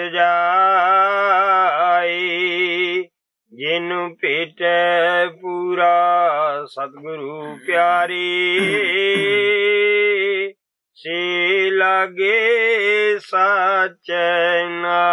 ਸਜਾਈ। ਜਿਨ ਭੇਟੈ ਪੂਰਾ ਸਤਿਗੁਰੂ ਪਿਆਰੀ, ਸੇ ਲਾਗੇ ਸਾਚੈ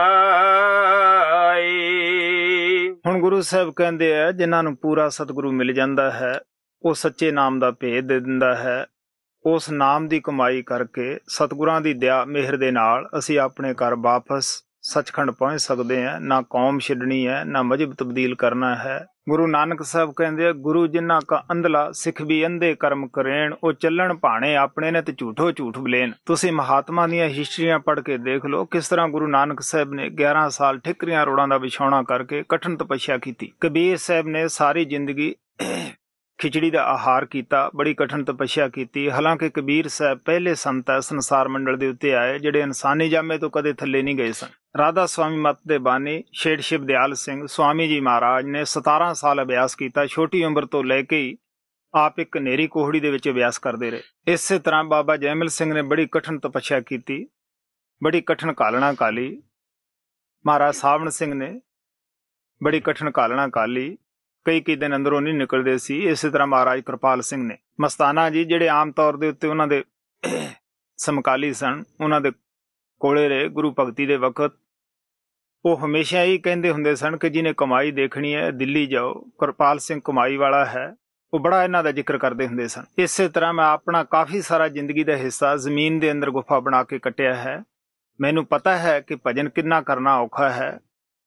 ਨਾਈ। ਹੁਣ ਗੁਰੂ ਸਾਹਿਬ ਕਹਿੰਦੇ ਆ, ਜਿਨ੍ਹਾਂ ਨੂੰ ਪੂਰਾ ਸਤਿਗੁਰੂ ਮਿਲ ਜਾਂਦਾ ਹੈ, ਉਹ ਸੱਚੇ ਨਾਮ ਦਾ ਭੇਦ ਦੇ ਦਿੰਦਾ ਹੈ। ਉਸ ਨਾਮ ਦੀ ਕਮਾਈ ਕਰਕੇ ਸਤਿਗੁਰਾਂ ਦੀ ਦਇਆ ਮਿਹਰ ਦੇ ਨਾਲ ਅਸੀਂ ਆਪਣੇ ਘਰ ਵਾਪਸ ਸੱਚਖੰਡ ਪਹੁੰਚ ਸਕਦੇ ਹਾਂ। ਨਾ ਕੌਮ ਛੱਡਣੀ ਹੈ, ਨਾ ਮਜ਼ਹਬ ਤਬਦੀਲ ਕਰਨਾ ਹੈ। ਗੁਰੂ ਨਾਨਕ ਸਾਹਿਬ ਕਹਿੰਦੇ ਆ, ਗੁਰੂ ਜਿਨ੍ਹਾਂ ਕਾ ਅੰਧਲਾ ਸਿੱਖ ਵੀ ਅੰਧੇ ਕਰਮ ਕਰੇਣ, ਉਹ ਚੱਲਣ ਭਾਣੇ ਆਪਣੇ ਨੇ ਤੇ ਝੂਠੋ ਝੂਠ ਬਲੇਨ। ਤੁਸੀਂ ਮਹਾਤਮਾ ਦੀਆਂ ਹਿਸਟਰੀਆਂ ਪੜ੍ਹ ਕੇ ਦੇਖ ਲਓ, ਕਿਸ ਤਰ੍ਹਾਂ ਗੁਰੂ ਨਾਨਕ ਸਾਹਿਬ ਨੇ ਗਿਆਰਾਂ ਸਾਲ ਠਿਕਰੀਆਂ ਰੋੜਾਂ ਦਾ ਵਿਛਾਉਣਾ ਕਰਕੇ ਕਠਿਨ ਤਪੱਸਿਆ ਕੀਤੀ। ਕਬੀਰ ਸਾਹਿਬ ਨੇ ਸਾਰੀ ਜ਼ਿੰਦਗੀ ਖਿਚੜੀ ਦਾ ਆਹਾਰ ਕੀਤਾ, ਬੜੀ ਕਠਿਨ ਤਪੱਸਿਆ ਕੀਤੀ। ਹਾਲਾਂਕਿ ਕਬੀਰ ਸਾਹਿਬ ਪਹਿਲੇ ਸੰਤ ਹੈ ਸੰਸਾਰ ਮੰਡਲ ਦੇ ਉੱਤੇ ਆਏ ਜਿਹੜੇ ਇਨਸਾਨੀ ਜਾਮੇ ਤੋਂ ਕਦੇ ਥੱਲੇ ਨਹੀਂ ਗਏ ਸਨ। ਰਾਧਾ ਸਵਾਮੀ ਮੱਤ ਦੇ ਬਾਨੀ ਸ਼ੇਠ ਸ਼ਿਵਦਿਆਲ ਸਿੰਘ ਸਵਾਮੀ ਜੀ ਮਹਾਰਾਜ ਨੇ ਸਤਾਰਾਂ ਸਾਲ ਅਭਿਆਸ ਕੀਤਾ। ਛੋਟੀ ਉਮਰ ਤੋਂ ਲੈ ਕੇ ਹੀ ਆਪ ਇੱਕ ਹਨੇਰੀ ਕੋਹੜੀ ਦੇ ਵਿੱਚ ਅਭਿਆਸ ਕਰਦੇ ਰਹੇ। ਇਸੇ ਤਰ੍ਹਾਂ ਬਾਬਾ ਜੈਮਲ ਸਿੰਘ ਨੇ ਬੜੀ ਕਠਿਨ ਤਪੱਸਿਆ ਕੀਤੀ, ਬੜੀ ਕਠਿਨ ਘਾਲਣਾ ਘਾਲੀ। ਮਹਾਰਾਜ ਸਾਵਣ ਸਿੰਘ ਨੇ ਬੜੀ ਕਠਿਨ ਘਾਲਣਾ ਘਾਲੀ, ਕਈ ਕਈ ਦਿਨ ਅੰਦਰੋਂ ਨਹੀਂ ਨਿਕਲਦੇ ਸੀ। ਇਸੇ ਤਰ੍ਹਾਂ ਮਹਾਰਾਜ ਕਿਰਪਾਲ ਸਿੰਘ ਨੇ। ਮਸਤਾਨਾ ਜੀ ਜਿਹੜੇ ਆਮ ਤੌਰ ਦੇ ਉੱਤੇ ਉਹਨਾਂ ਦੇ ਸਮਕਾਲੀ ਸਨ, ਉਹਨਾਂ ਦੇ ਕੋਲੇ ਰਹੇ ਗੁਰੂ ਭਗਤੀ ਦੇ ਵਕਤ। ਉਹ ਹਮੇਸ਼ਾ ਹੀ ਕਹਿੰਦੇ ਹੁੰਦੇ ਸਨ ਕਿ ਜਿਹਨੇ ਕਮਾਈ ਦੇਖਣੀ ਹੈ ਦਿੱਲੀ ਜਾਓ, ਕਿਰਪਾਲ ਸਿੰਘ ਕਮਾਈ ਵਾਲਾ ਹੈ। ਉਹ ਬੜਾ ਇਹਨਾਂ ਦਾ ਜ਼ਿਕਰ ਕਰਦੇ ਹੁੰਦੇ ਸਨ। ਇਸੇ ਤਰ੍ਹਾਂ ਮੈਂ ਆਪਣਾ ਕਾਫੀ ਸਾਰਾ ਜ਼ਿੰਦਗੀ ਦਾ ਹਿੱਸਾ ਜ਼ਮੀਨ ਦੇ ਅੰਦਰ ਗੁਫਾ ਬਣਾ ਕੇ ਕੱਟਿਆ ਹੈ। ਮੈਨੂੰ ਪਤਾ ਹੈ ਕਿ ਭਜਨ ਕਿੰਨਾ ਕਰਨਾ ਔਖਾ ਹੈ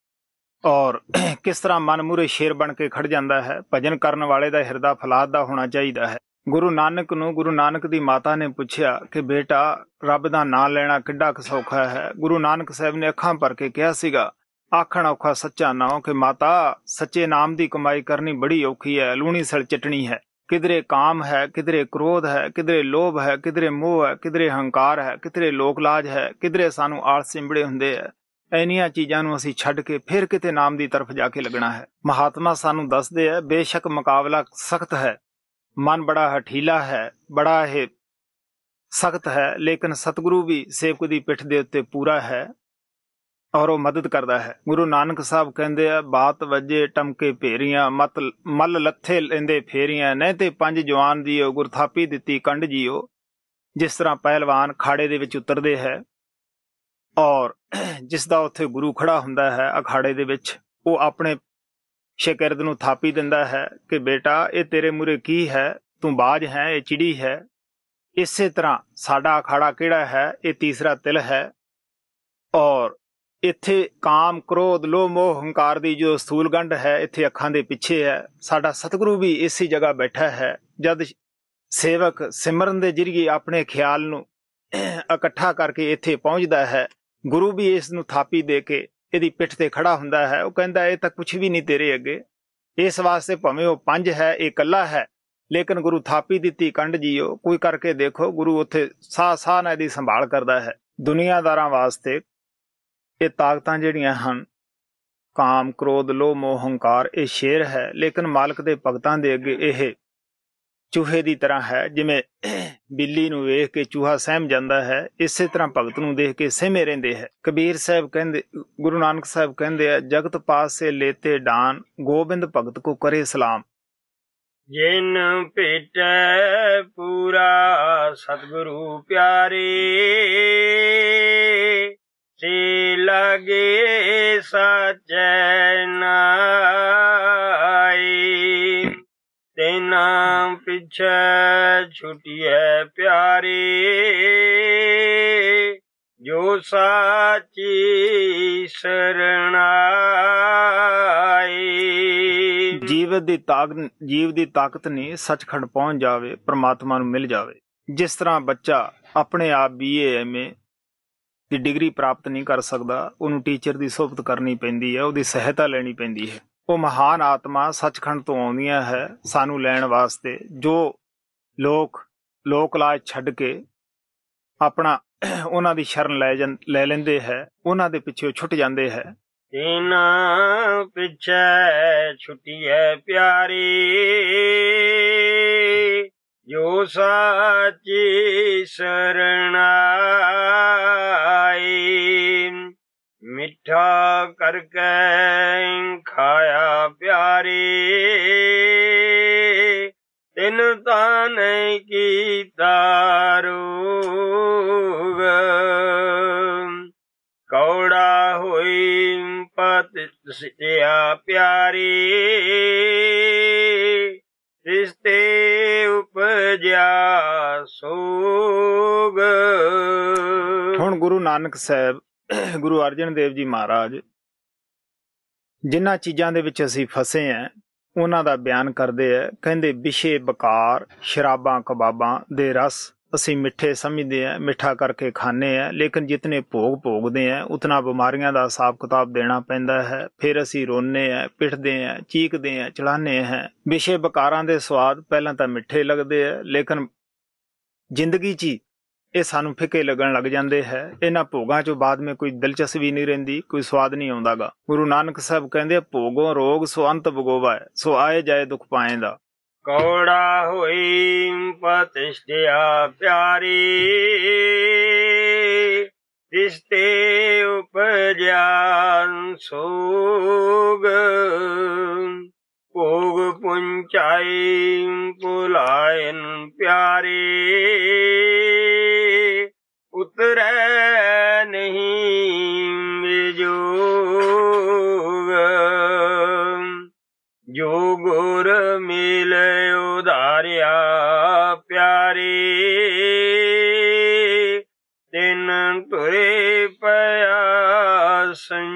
ਔਰ ਕਿਸ ਤਰ੍ਹਾਂ ਮਨ ਮੂਹਰੇ ਸ਼ੇਰ ਬਣ ਕੇ ਖੜ ਜਾਂਦਾ ਹੈ। ਭਜਨ ਕਰਨ ਵਾਲੇ ਦਾ ਹਿਰਦਾ ਫਲਾਦ ਦਾ ਹੋਣਾ ਚਾਹੀਦਾ ਹੈ। ਗੁਰੂ ਨਾਨਕ ਨੂੰ ਗੁਰੂ ਨਾਨਕ ਦੀ ਮਾਤਾ ਨੇ ਪੁੱਛਿਆ ਕਿ ਬੇਟਾ ਰੱਬ ਦਾ ਨਾਂ ਲੈਣਾ ਕਿੱਡਾ ਕੁ ਸੌਖਾ ਹੈ? ਗੁਰੂ ਨਾਨਕ ਸਾਹਿਬ ਨੇ ਅੱਖਾਂ ਭਰ ਕੇ ਕਿਹਾ ਸੀਗਾ, ਆਖਣ ਔਖਾ ਸੱਚਾ ਨਾਮ, ਕਿ ਮਾਤਾ ਸੱਚੇ ਨਾਮ ਦੀ ਕਮਾਈ ਕਰਨੀ ਬੜੀ ਔਖੀ ਹੈ, ਲੂਣੀ ਸਿਲ ਚਟਣੀ ਹੈ। ਕਿਧਰੇ ਕਾਮ ਹੈ, ਕਿਧਰੇ ਕ੍ਰੋਧ ਹੈ, ਕਿਧਰੇ ਲੋਭ ਹੈ, ਕਿਧਰੇ ਮੋਹ ਹੈ, ਕਿਧਰੇ ਹੰਕਾਰ ਹੈ, ਕਿਧਰੇ ਲੋਕ ਲਾਜ ਹੈ, ਕਿਧਰੇ ਸਾਨੂੰ ਆਲਸ ਸਿੰਬੜੇ ਹੁੰਦੇ ਹੈ। ਇੰਨੀਆਂ ਚੀਜ਼ਾਂ ਨੂੰ ਅਸੀਂ ਛੱਡ ਕੇ ਫਿਰ ਕਿਤੇ ਨਾਮ ਦੀ ਤਰਫ ਜਾ ਕੇ ਲੱਗਣਾ ਹੈ। ਮਹਾਤਮਾ ਸਾਨੂੰ ਦੱਸਦੇ ਆ, ਬੇਸ਼ੱਕ ਮੁਕਾਬਲਾ ਸਖਤ ਹੈ, ਮਨ ਬੜਾ ਹਠੀਲਾ ਹੈ, ਬੜਾ ਇਹ ਸਖਤ ਹੈ, ਲੇਕਿਨ ਸਤਿਗੁਰੂ ਵੀ ਸੇਵਕ ਦੀ ਪਿੱਠ ਦੇ ਉੱਤੇ ਪੂਰਾ ਹੈ ਔਰ ਉਹ ਮਦਦ ਕਰਦਾ ਹੈ। ਗੁਰੂ ਨਾਨਕ ਸਾਹਿਬ ਕਹਿੰਦੇ ਆ, ਬਾਤ ਵੱਜੇ ਟਮਕੇ ਭੇਰੀਆਂ, ਮਤ ਮੱਲ ਲੱਥੇ ਲੈਂਦੇ ਫੇਰੀਆਂ, ਨਹੀਂ ਤੇ ਪੰਜ ਜਵਾਨ ਜੀਓ, ਗੁਰਥਾਪੀ ਦਿੱਤੀ ਕੰਡ ਜੀਓ। ਜਿਸ ਤਰ੍ਹਾਂ ਪਹਿਲਵਾਨ ਖਾੜੇ ਦੇ ਵਿੱਚ ਉਤਰਦੇ ਹੈ ਔਰ ਜਿਸ ਦਾ ਉੱਥੇ ਗੁਰੂ ਖੜਾ ਹੁੰਦਾ ਹੈ ਅਖਾੜੇ ਦੇ ਵਿੱਚ, ਉਹ ਆਪਣੇ ਸ਼ਾਗਿਰਦ ਨੂੰ ਥਾਪੀ ਦਿੰਦਾ ਹੈ ਕਿ ਬੇਟਾ ਇਹ ਤੇਰੇ ਮੂਹਰੇ ਕੀ ਹੈ, ਤੂੰ ਬਾਜ ਹੈ, ਇਹ ਚਿੜੀ ਹੈ। ਇਸੇ ਤਰ੍ਹਾਂ ਸਾਡਾ ਅਖਾੜਾ ਕਿਹੜਾ ਹੈ? ਇਹ ਤੀਸਰਾ ਤਿਲ ਹੈ ਔਰ ਇੱਥੇ ਕਾਮ ਕ੍ਰੋਧ ਲੋਭ ਮੋਹ ਹੰਕਾਰ ਦੀ ਜੋ ਸਥੂਲ ਗੰਢ ਹੈ ਇੱਥੇ ਅੱਖਾਂ ਦੇ ਪਿੱਛੇ ਹੈ। ਸਾਡਾ ਸਤਿਗੁਰੂ ਵੀ ਇਸੇ ਜਗ੍ਹਾ ਬੈਠਾ ਹੈ। ਜਦ ਸੇਵਕ ਸਿਮਰਨ ਦੇ ਜ਼ਰੀਏ ਆਪਣੇ ਖਿਆਲ ਨੂੰ ਇਕੱਠਾ ਕਰਕੇ ਇੱਥੇ ਪਹੁੰਚਦਾ ਹੈ, ਗੁਰੂ ਵੀ ਇਸ ਨੂੰ ਥਾਪੀ ਦੇ ਕੇ ਇਹਦੀ ਪਿੱਠ ਤੇ ਖੜਾ ਹੁੰਦਾ ਹੈ। ਉਹ ਕਹਿੰਦਾ ਇਹ ਤਾਂ ਕੁਛ ਵੀ ਨਹੀਂ ਤੇਰੇ ਅੱਗੇ। ਇਸ ਵਾਸਤੇ ਭਾਵੇਂ ਉਹ ਪੰਜ ਹੈ, ਇਹ ਇਕੱਲਾ ਹੈ, ਲੇਕਿਨ ਗੁਰੂ ਥਾਪੀ ਦਿੱਤੀ ਕੰਡ ਜੀਓ। ਕੋਈ ਕਰਕੇ ਦੇਖੋ, ਗੁਰੂ ਉੱਥੇ ਸਾਹ ਸਾਹ ਨਾਲ ਇਹਦੀ ਸੰਭਾਲ ਕਰਦਾ ਹੈ। ਦੁਨੀਆਦਾਰਾਂ ਵਾਸਤੇ ਇਹ ਤਾਕਤਾਂ ਜਿਹੜੀਆਂ ਹਨ, ਕਾਮ ਕ੍ਰੋਧ ਲੋਭ ਮੋਹ ਹੰਕਾਰ, ਇਹ ਸ਼ੇਰ ਹੈ, ਲੇਕਿਨ ਮਾਲਕ ਦੇ ਭਗਤਾਂ ਦੇ ਅੱਗੇ ਇਹ ਚੂਹੇ ਦੀ ਤਰ੍ਹਾਂ ਹੈ। ਜਿਵੇਂ ਬਿੱਲੀ ਨੂੰ ਵੇਖ ਕੇ ਚੂਹਾ ਸਹਿਮ ਜਾਂਦਾ ਹੈ, ਇਸੇ ਤਰ੍ਹਾਂ ਭਗਤ ਨੂੰ ਦੇਖ ਕੇ ਸਹਿਮੇ ਰਹਿੰਦੇ ਹੈ। ਕਬੀਰ ਸਾਹਿਬ ਕਹਿੰਦੇ, ਗੁਰੂ ਨਾਨਕ ਸਾਹਿਬ ਕਹਿੰਦੇ ਆ, ਜਗਤ ਪਾਸੇ ਲੇਤੇ ਡਾਨ, ਗੋਬਿੰਦ ਭਗਤ ਕੋ ਕਰੇ ਸਲਾਮ। ਜਿਨ ਭੇਟੈ ਪੂਰਾ ਸਤਿਗੁਰੂ ਪਿਆਰੇ, ਸੇ ਲਾਗੇ ਸਾਚੈ ਨਾਈ। ਤੈਨਾ ਪਿਛੈ ਛੁਟਿਐ ਪਿਆਰੇ, ਜੋ ਸਾਚੀ ਸਰਣਾਈ। ਜੀਵ ਦੀ ਤਾਕਤ ਜੀਵ ਦੀ ਤਾਕਤ ਨਹੀਂ, ਸੱਚਖੰਡ ਪਹੁੰਚ ਜਾਵੇ, ਪ੍ਰਮਾਤਮਾ ਨੂੰ ਮਿਲ ਜਾਵੇ। ਜਿਸ ਤਰ੍ਹਾਂ ਬੱਚਾ ਆਪਣੇ ਆਪ ਬੀਏ ਐਮਏ ਦੀ ਡਿਗਰੀ ਪ੍ਰਾਪਤ ਨਹੀਂ ਕਰ ਸਕਦਾ, ਉਹਨੂੰ ਟੀਚਰ ਦੀ ਸੁਹਬਤ ਕਰਨੀ ਪੈਂਦੀ ਹੈ, ਉਹਦੀ ਸਹਾਇਤਾ ਲੈਣੀ ਪੈਂਦੀ ਹੈ। ਉਹ ਮਹਾਨ ਆਤਮਾ ਸੱਚਖੰਡ ਤੋਂ ਆਉਂਦੀਆਂ ਹੈ ਸਾਨੂੰ ਲੈਣ ਵਾਸਤੇ, ਜੋ ਲੋਕ ਲੋਕ ਲਾਜ ਛੱਡ ਕੇ ਆਪਣਾ ਉਹਨਾਂ ਦੀ ਸ਼ਰਨ ਲੈ ਜਾਂ ਲੈ ਲੈਂਦੇ ਹੈ, ਉਹਨਾਂ ਦੇ ਪਿੱਛੇ ਛੁੱਟ ਜਾਂਦੇ ਹੈ। ਤਿਨਾਂ ਪਿੱਛੇ ਛੁੱਟੀਐ ਪਿਆਰੀ, ਜੋ ਸਾਚੀ ਸਰਣ ਆਈ। ਮਿੱਠਾ ਕਰਕੇ ਖਾਇਆ ਪਿਆਰੀ, ਤਿਨ ਤਾਂ ਨਹੀਂ ਕੀਤਾ ਰੋਗ। ਕੌੜਾ ਹੋਈ ਪਤ ਸਿਆ ਪਿਆਰੀ, ਤਿਸ ਤੇ ਉਪਜਿਆ ਸੋਗ। ਹੁਣ ਗੁਰੂ ਨਾਨਕ ਸਾਹਿਬ, ਗੁਰੂ ਅਰਜਨ ਦੇਵ ਜੀ ਮਹਾਰਾਜ ਜਿਨ੍ਹਾਂ ਚੀਜ਼ਾਂ ਦੇ ਵਿੱਚ ਅਸੀਂ ਫਸੇ ਹਾਂ ਉਹਨਾਂ ਦਾ ਬਿਆਨ ਕਰਦੇ ਹੈ। ਕਹਿੰਦੇ ਵਿਸ਼ੇ ਬਕਾਰ, ਸ਼ਰਾਬਾਂ ਕਬਾਬਾਂ ਦੇ ਰਸ ਅਸੀਂ ਮਿੱਠੇ ਸਮਝਦੇ ਹਾਂ, ਮਿੱਠਾ ਕਰਕੇ ਖਾਂਦੇ ਹਾਂ, ਲੇਕਿਨ ਜਿਤਨੇ ਭੋਗ ਭੋਗਦੇ ਹਾਂ ਉਤਨਾ ਬਿਮਾਰੀਆਂ ਦਾ ਹਿਸਾਬ ਕਿਤਾਬ ਦੇਣਾ ਪੈਂਦਾ ਹੈ। ਫਿਰ ਅਸੀਂ ਰੋਂਦੇ ਹਾਂ, ਪਿੱਟਦੇ ਹਾਂ, ਚੀਕਦੇ ਹਾਂ, ਚਲਾਉਂਦੇ ਹਾਂ। ਵਿਸ਼ੇ ਬਕਾਰਾਂ ਦੇ ਸਵਾਦ ਪਹਿਲਾਂ ਤਾਂ ਮਿੱਠੇ ਲੱਗਦੇ ਹੈ, ਲੇਕਿਨ ਜ਼ਿੰਦਗੀ 'ਚ ਇਹ ਸਾਨੂੰ ਫਿੱਕੇ ਲੱਗਣ ਲੱਗ ਜਾਂਦੇ ਹੈ। ਇਹਨਾਂ ਭੋਗਾਂ 'ਚੋਂ ਬਾਅਦ ਵਿੱਚ ਕੋਈ ਦਿਲਚਸਪੀ ਨਹੀਂ ਰਹਿੰਦੀ, ਕੋਈ ਸਵਾਦ ਨਹੀਂ ਆਉਂਦਾਗਾ। ਗੁਰੂ ਨਾਨਕ ਸਾਹਿਬ ਕਹਿੰਦੇ ਭੋਗੋਂ ਰੋਗ ਸੋ ਅੰਤ ਭਗੋਵਾ ਹੈ, ਸੋ ਆਏ ਜਾਏ ਦੁੱਖ ਪਾਏਂਦਾ। ਕੌੜਾ ਹੋਈ ਪਤਿਸ਼ਟਿਆ ਪਿਆਰੀ, ਤਿਸ ਤੇ ਉਪਜਿਆ ਸੋਗ। ਭੋਗ ਪੁੰਚਾਈ ਭੁਲਾਇਨ ਪਿਆਰੀ, ਉਤਰੈ ਨਹੀਂ ਵਿਜੋਗ। ਜੋ ਗੁਰ ਮਿਲੇ ਉਧਾਰਿਆ ਪਿਆਰੀ, ਤਿਨ ਤੁਰੇ ਪਿਆ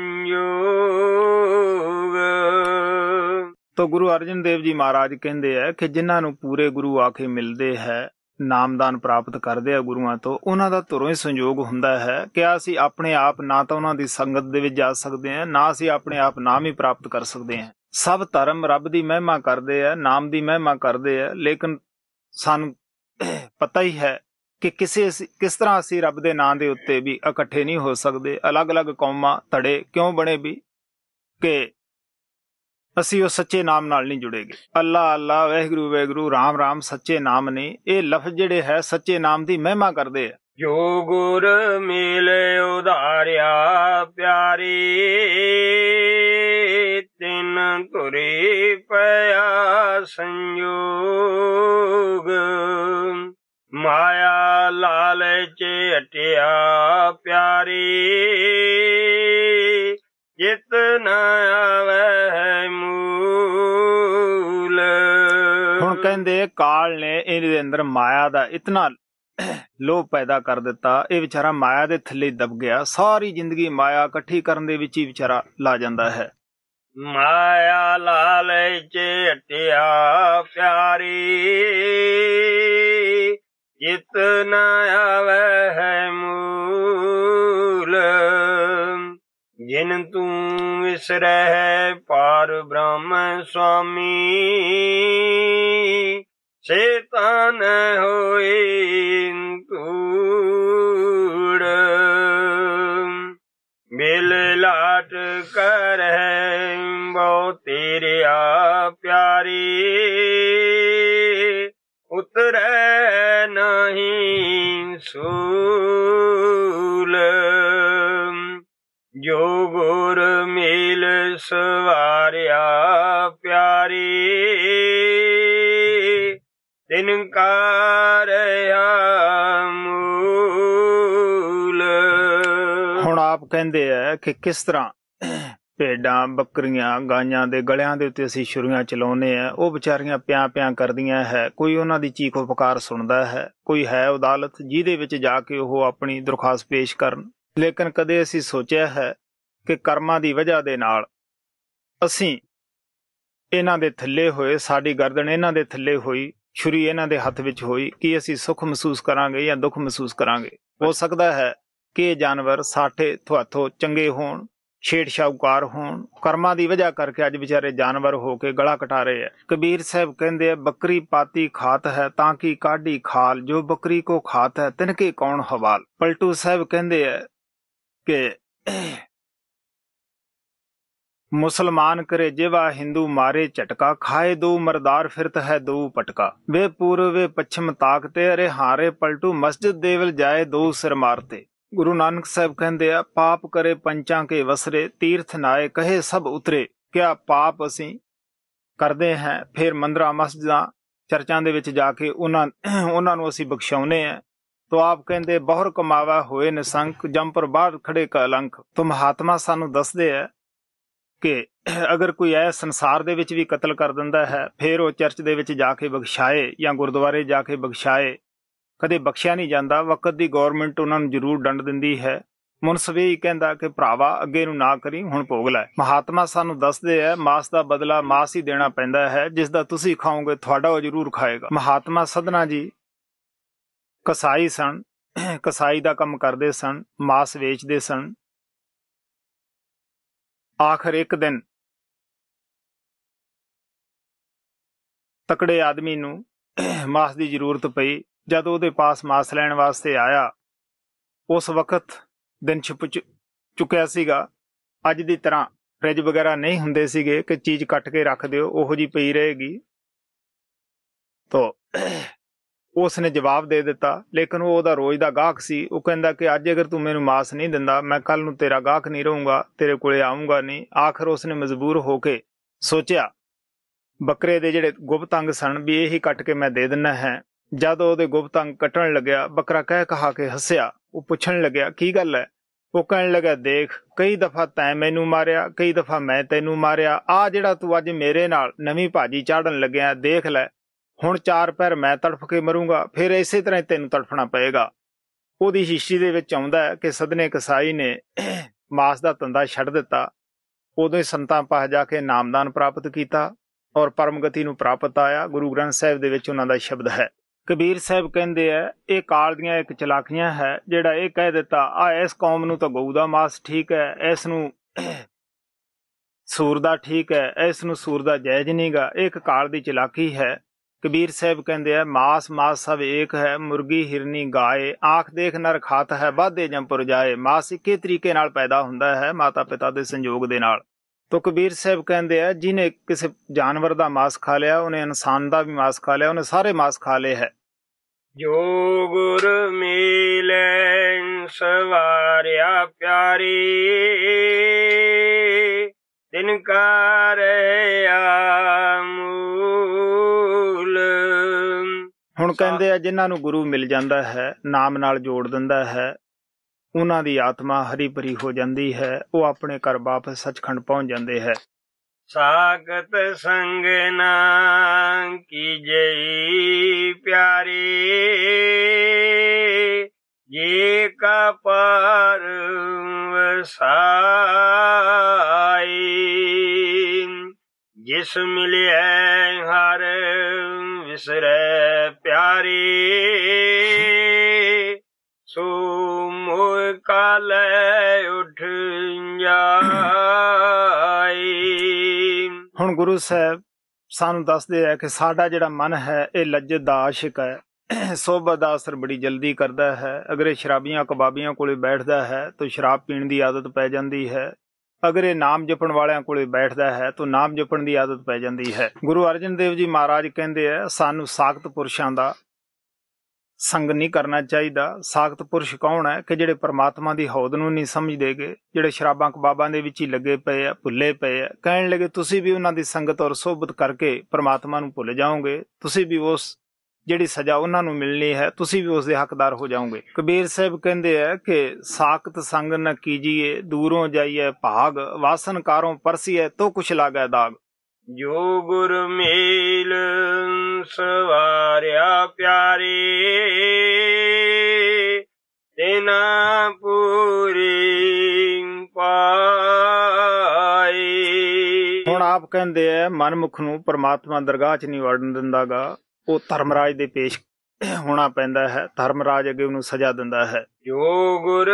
ਸੰਜੋਗ। तो गुरु अर्जन देव जी महाराज कहते हैं कि जिन्हां नूं पूरे गुरु आके मिलते हैं, नामदान प्राप्त करते हैं गुरुआं तो, उन्हां दा धुरों ही संयोग हुंदा है कि असीं अपने आप ना तो उन्हां दी संगत दे विच जा सकते हैं, ना असीं अपने आप नाम ही प्राप्त कर सकते हैं। सब धर्म रब दी महिमा करते हैं, नाम दी महिमा करते हैं, लेकिन सानूं पता ही है कि किसे किस तरह असीं रब दे नां दे उत्ते भी इकट्ठे नहीं हो सकते। अलग अलग कौमां धड़े क्यों बने भी कि ਅਸੀਂ ਉਹ ਸੱਚੇ ਨਾਮ ਨਾਲ ਨਹੀਂ ਜੁੜੇਗੇ। ਅੱਲਾ ਅੱਲਾ, ਵਾਹਿਗੁਰੂ ਵਾਹਿਗੁਰੂ, ਰਾਮ ਰਾਮ ਸੱਚੇ ਨਾਮ ਨੇ। ਇਹ ਲਫ਼ਜ਼ ਜਿਹੜੇ ਹੈ ਸੱਚੇ ਨਾਮ ਦੀ ਮਹਿਮਾ ਕਰਦੇ ਆ। ਜੋ ਗੁਰ ਮਿਲੇ ਉਧਾਰਿਆ ਪਿਆਰੀ, ਤਿਨ ਤੁਰੇ ਪਿਆ ਸੰਜੋਗ। ਮਾਇਆ ਲਾਲਚ ਹਟਿਆ ਪਿਆਰੀ, ਜਿਤ ਨ ਆਵੈ ਮੂਲ। ਹੁਣ ਕਹਿੰਦੇ ਕਾਲ ਨੇ ਇਹਦੇ ਅੰਦਰ ਮਾਇਆ ਦਾ ਇਤਨਾ ਲੋਭ ਪੈਦਾ ਕਰ ਦਿੱਤਾ, ਇਹ ਵਿਚਾਰਾ ਮਾਇਆ ਦੇ ਥੱਲੇ ਦਬ ਗਿਆ। ਸਾਰੀ ਜ਼ਿੰਦਗੀ ਮਾਇਆ ਇਕੱਠੀ ਕਰਨ ਦੇ ਵਿੱਚ ਹੀ ਵਿਚਾਰਾ ਲਾ ਜਾਂਦਾ ਹੈ। ਮਾਇਆ ਲਾਲਚ ਹਟਿਆ ਪਿਆਰੀ, ਜਿਤ ਨ ਆਵੈ ਮੂਲ। ਜਿਨ ਤੂੰ ਵਿਸਰਹਿ ਪਾਰ ਬ੍ਰਹਮ ਸੁਆਮੀ, ਸੇ ਤਾਂ ਨ ਹੋਈ ਧੂੜ। ਬਿਲ ਲਾਟ ਕਰਹਿ ਬਹੁ ਤੇਰਿਆ ਪਿਆਰੀ, ਉਤਰੈ ਨਹੀਂ ਸੂਲ। ਜੋ ਗੁਰ ਮਿਲ ਸਵਾਰਿਆ ਪਿਆਰੀ, ਤਿਨ ਕਾਰਿਆ ਮੂਲ। ਹੁਣ ਆਪ ਕਹਿੰਦੇ ਆ ਕਿ ਕਿਸ ਤਰ੍ਹਾਂ ਭੇਡਾਂ, ਬੱਕਰੀਆਂ, ਗਾਈਆਂ ਦੇ ਗਲਿਆਂ ਦੇ ਉੱਤੇ ਅਸੀਂ ਛੁਰੀਆਂ ਚਲਾਉਂਦੇ ਆ, ਉਹ ਵਿਚਾਰੀਆਂ ਪਿਆਂ ਪਿਆਂ ਕਰਦੀਆਂ ਹੈ। ਕੋਈ ਉਹਨਾਂ ਦੀ ਚੀਖੋ ਪੁਕਾਰ ਸੁਣਦਾ ਹੈ, ਕੋਈ ਹੈ ਅਦਾਲਤ ਜਿਹਦੇ ਵਿੱਚ ਜਾ ਕੇ ਉਹ ਆਪਣੀ ਦਰਖਾਸਤ ਪੇਸ਼ ਕਰਨ। ਲੇਕਿਨ ਕਦੇ ਅਸੀਂ ਸੋਚਿਆ ਹੈ ਕਿ ਕਰਮਾਂ ਦੀ ਵਜ੍ਹਾ ਦੇ ਨਾਲ ਅਸੀਂ ਇਹਨਾਂ ਦੇ ਥੱਲੇ ਹੋਏ, ਸਾਡੀ ਗਰਦਨ ਇਹਨਾਂ ਦੇ ਥੱਲੇ ਹੋਈ, ਛੁਰੀ ਇਹਨਾਂ ਦੇ ਹੱਥ ਵਿੱਚ ਹੋਈ, ਕੀ ਅਸੀਂ ਸੁੱਖ ਮਹਿਸੂਸ ਕਰਾਂਗੇ ਜਾਂ ਦੁੱਖ ਮਹਿਸੂਸ ਕਰਾਂਗੇ? ਹੋ ਸਕਦਾ ਹੈ ਕਿ ਜਾਨਵਰ ਸਾਠੇ ਤੁਹਾਥੋਂ ਚੰਗੇ ਹੋਣ, ਛੇੜ ਸ਼ਾਹੂਕਾਰ ਹੋਣ, ਕਰਮਾਂ ਦੀ ਵਜ੍ਹਾ ਕਰਕੇ ਅੱਜ ਵਿਚਾਰੇ ਜਾਨਵਰ ਹੋ ਕੇ ਗਲਾ ਕਟਾ ਰਹੇ ਹੈ। ਕਬੀਰ ਸਾਹਿਬ ਕਹਿੰਦੇ ਆ, ਬੱਕਰੀ ਪਾਤੀ ਖਾਤ ਹੈ ਤਾਂ ਕੀ ਕਾਢੀ ਖਾਲ, ਜੋ ਬੱਕਰੀ ਕੋ ਖਾਤ ਹੈ ਤਿਨਕੇ ਕੌਣ ਹਵਾਲ। ਪਲਟੂ ਸਾਹਿਬ ਕਹਿੰਦੇ ਆ ਕਿ मुसलमान करे जेवा हिंदू मारे झटका, खाए दो मरदार फिरत है दो पटका। वे पूर्व वे पश्चिम ताकते, अरे हारे पलटू मस्जिद देवल जाए दो सिर मारते। गुरु नानक साहब कहते आ, पाप करे पंचां के वसरे, तीर्थ नाए कहे सब उतरे। क्या पाप असी करते हैं फिर मंदिरां मस्जिदां चर्चां दे विच जाके उन्हां उन्हां नूं असी बख्शाउने हैं। तो आप कहते बहुर कमावा होए निसंक, जम पर बाहर खड़े कलंक। तो महात्मा सानू दसदे है कि अगर कोई ऐ संसार दे विच भी कतल कर दिंदा है, फिर वो चर्च दे विच जाके बख्शाए या गुरुद्वारे जाके बख्शाए, कदे बख्शिया नहीं जाता। वक्त दी गौरमेंट उन्होंने जरूर दंड दिंदी है। मुनसफ यही कहता कि भरावा अगे नूं ना करी, हुण भोग लै। महात्मा सानू दसदे है मास दा बदला मास ही देना पैंदा है, जिसदा तुसी खाओगे तुहाडा वो जरूर खाएगा। महात्मा सदना जी कसाई सन, कसाई दा काम करदे सन, मास वेचदे सन। आखिर एक दिन तकड़े आदमी नूं मास की जरूरत पई। जद उहदे पास मास लैण वास्ते आया, उस वक्त दिन छुप चुकिया सीगा। अज दी तरह फ्रिज वगैरह नहीं हुंदे सीगे कि चीज कट के रख दिओ ओहो जी पई रहेगी। तो उसने जवाब दे दिता, लेकिन वो उहदा रोज दा गाहक सी। वो कहंदा कि अज अगर तू मैनू मास नहीं दिंदा, मैं कल नूं तेरा गाहक नहीं रहूंगा, तेरे कोले आऊंगा नहीं। आखिर उसने मजबूर होके सोचिया बकरे दे जिहड़े गुप्त अंग सन भी यही कट के मैं दे दिना है। जद उहदे गुप्त अंग कटण लग्या, बकरा कह कहा के हस्या। वो पुछण लग्या की गल है। वो कहण लगा, देख कई दफा तैं मैनू मारिया, कई दफा मैं तैनू मारिया, आ जिहड़ा तू अज मेरे नाल नवीं भाजी चाढ़न लग्या, देख लै हुण चार पैर मैं तड़फ के मरूंगा, फिर इसे तरह तेन तड़फना पएगा। उहदी हिस्ट्री दे विच आउंदा है कि सदने कसाई ने मास दा धंधा छड्ड दिता। उदों ही संतां पास जाके नामदान प्राप्त किया और परम गति नूं प्राप्त आया। गुरु ग्रंथ साहिब दे विच उन्हां दा शब्द है। कबीर साहब कहंदे है, ये काल दियां एक चलाकियां है, जिहड़ा ये कह दिता आ इस कौम नूं तां गऊ दा मास ठीक है, इस नूं सूर दा ठीक है, इस नूं सूर दा जायज नहीं गा। एक काल दी चलाकी है। कबीर साहब कहते हैं, मास मास सब एक है, मुर्गी हिरनी गाय, आंख देख नर खात है, बाधे जंपुर जाए। मास इक्के तरीके नाल पैदा हुंदा है, माता पिता दे संयोग दे नाल। तो कबीर साहब कहते हैं, जिन्हें किसी जानवर दा मास खा लिया, उन्हें इंसान दा भी मास खा लिया, उन्हें सारे मास खा ले है। जो गुर मिले सवारिया प्यारी, तिनका रया ਹੁਣ ਕਹਿੰਦੇ ਆ ਜਿਨ੍ਹਾਂ ਨੂੰ ਗੁਰੂ ਮਿਲ ਜਾਂਦਾ ਹੈ, ਨਾਮ ਨਾਲ ਜੋੜ ਦਿੰਦਾ ਹੈ, ਉਹਨਾਂ ਦੀ ਆਤਮਾ ਹਰੀ ਭਰੀ ਹੋ ਜਾਂਦੀ ਹੈ, ਉਹ ਆਪਣੇ ਘਰ ਵਾਪਸ ਸੱਚਖੰਡ ਪਹੁੰਚ ਜਾਂਦੇ ਹੈ। ਸਾਖਤ ਸੰਗ ਨਾ ਕੀਜਈ ਪਿਆਰੇ, ਜੇ ਕਾ ਪਾਰ ਵਸਾਈ, ਜਿਸ ਮਿਲਿਆ ਹਰ विसरै प्यारे, सो मोह काले उठ जाए। हुण गुरु साहब सानू दसदे है कि साडा जिहड़ा मन है ये लज्जत दा आशिक है, सोबत दा असर बड़ी जल्दी करदा है। अगर ये शराबियां कबाबियां कोले बैठदा है तो शराब पीण दी आदत पै जांदी है। अगर ये नाम जपण वालियां कोले बैठदा है तो नाम जपण दी आदत पै जांदी है। गुरु अर्जन देव जी महाराज कहंदे है, सानू साखत पुरुषां दा संग नहीं करना चाहिदा। साखत पुरुष कौन है कि जिहड़े परमात्मा दी हौद नूं नहीं समझदे गे, जिहड़े शराबां कबाबां दे विच ही लगे पए आ, भुल्ले पए आ। कहण लगे तुसीं भी उन्हां दी संगत और सोबत करके परमात्मा नूं भुल जाओगे, तुसीं भी उस जिहड़ी सजा उन्हां नूं मिलनी है तुसीं भी उस दे हकदार हो जाओगे। कबीर साहब कहंदे है कि साखत संग न कीजिए, दूरों जाइए भाग, वासन कारों परसिए तो कुछ लागै दाग। जो गुर मेल सवारिया प्यारे, तेना पूरी पाए। हुण आप कहंदे है मनमुख नूं परमात्मा दरगाह च नहीं वड़न दिंदा गा, ਉਹ ਧਰਮਰਾਜ ਦੇ ਪੇਸ਼ ਹੋਣਾ ਪੈਂਦਾ ਹੈ। ਧਰਮਰਾਜ ਅੱਗੇ ਉਹਨੂੰ ਸਜ਼ਾ ਦਿੰਦਾ ਹੈ। ਜੋ ਗੁਰ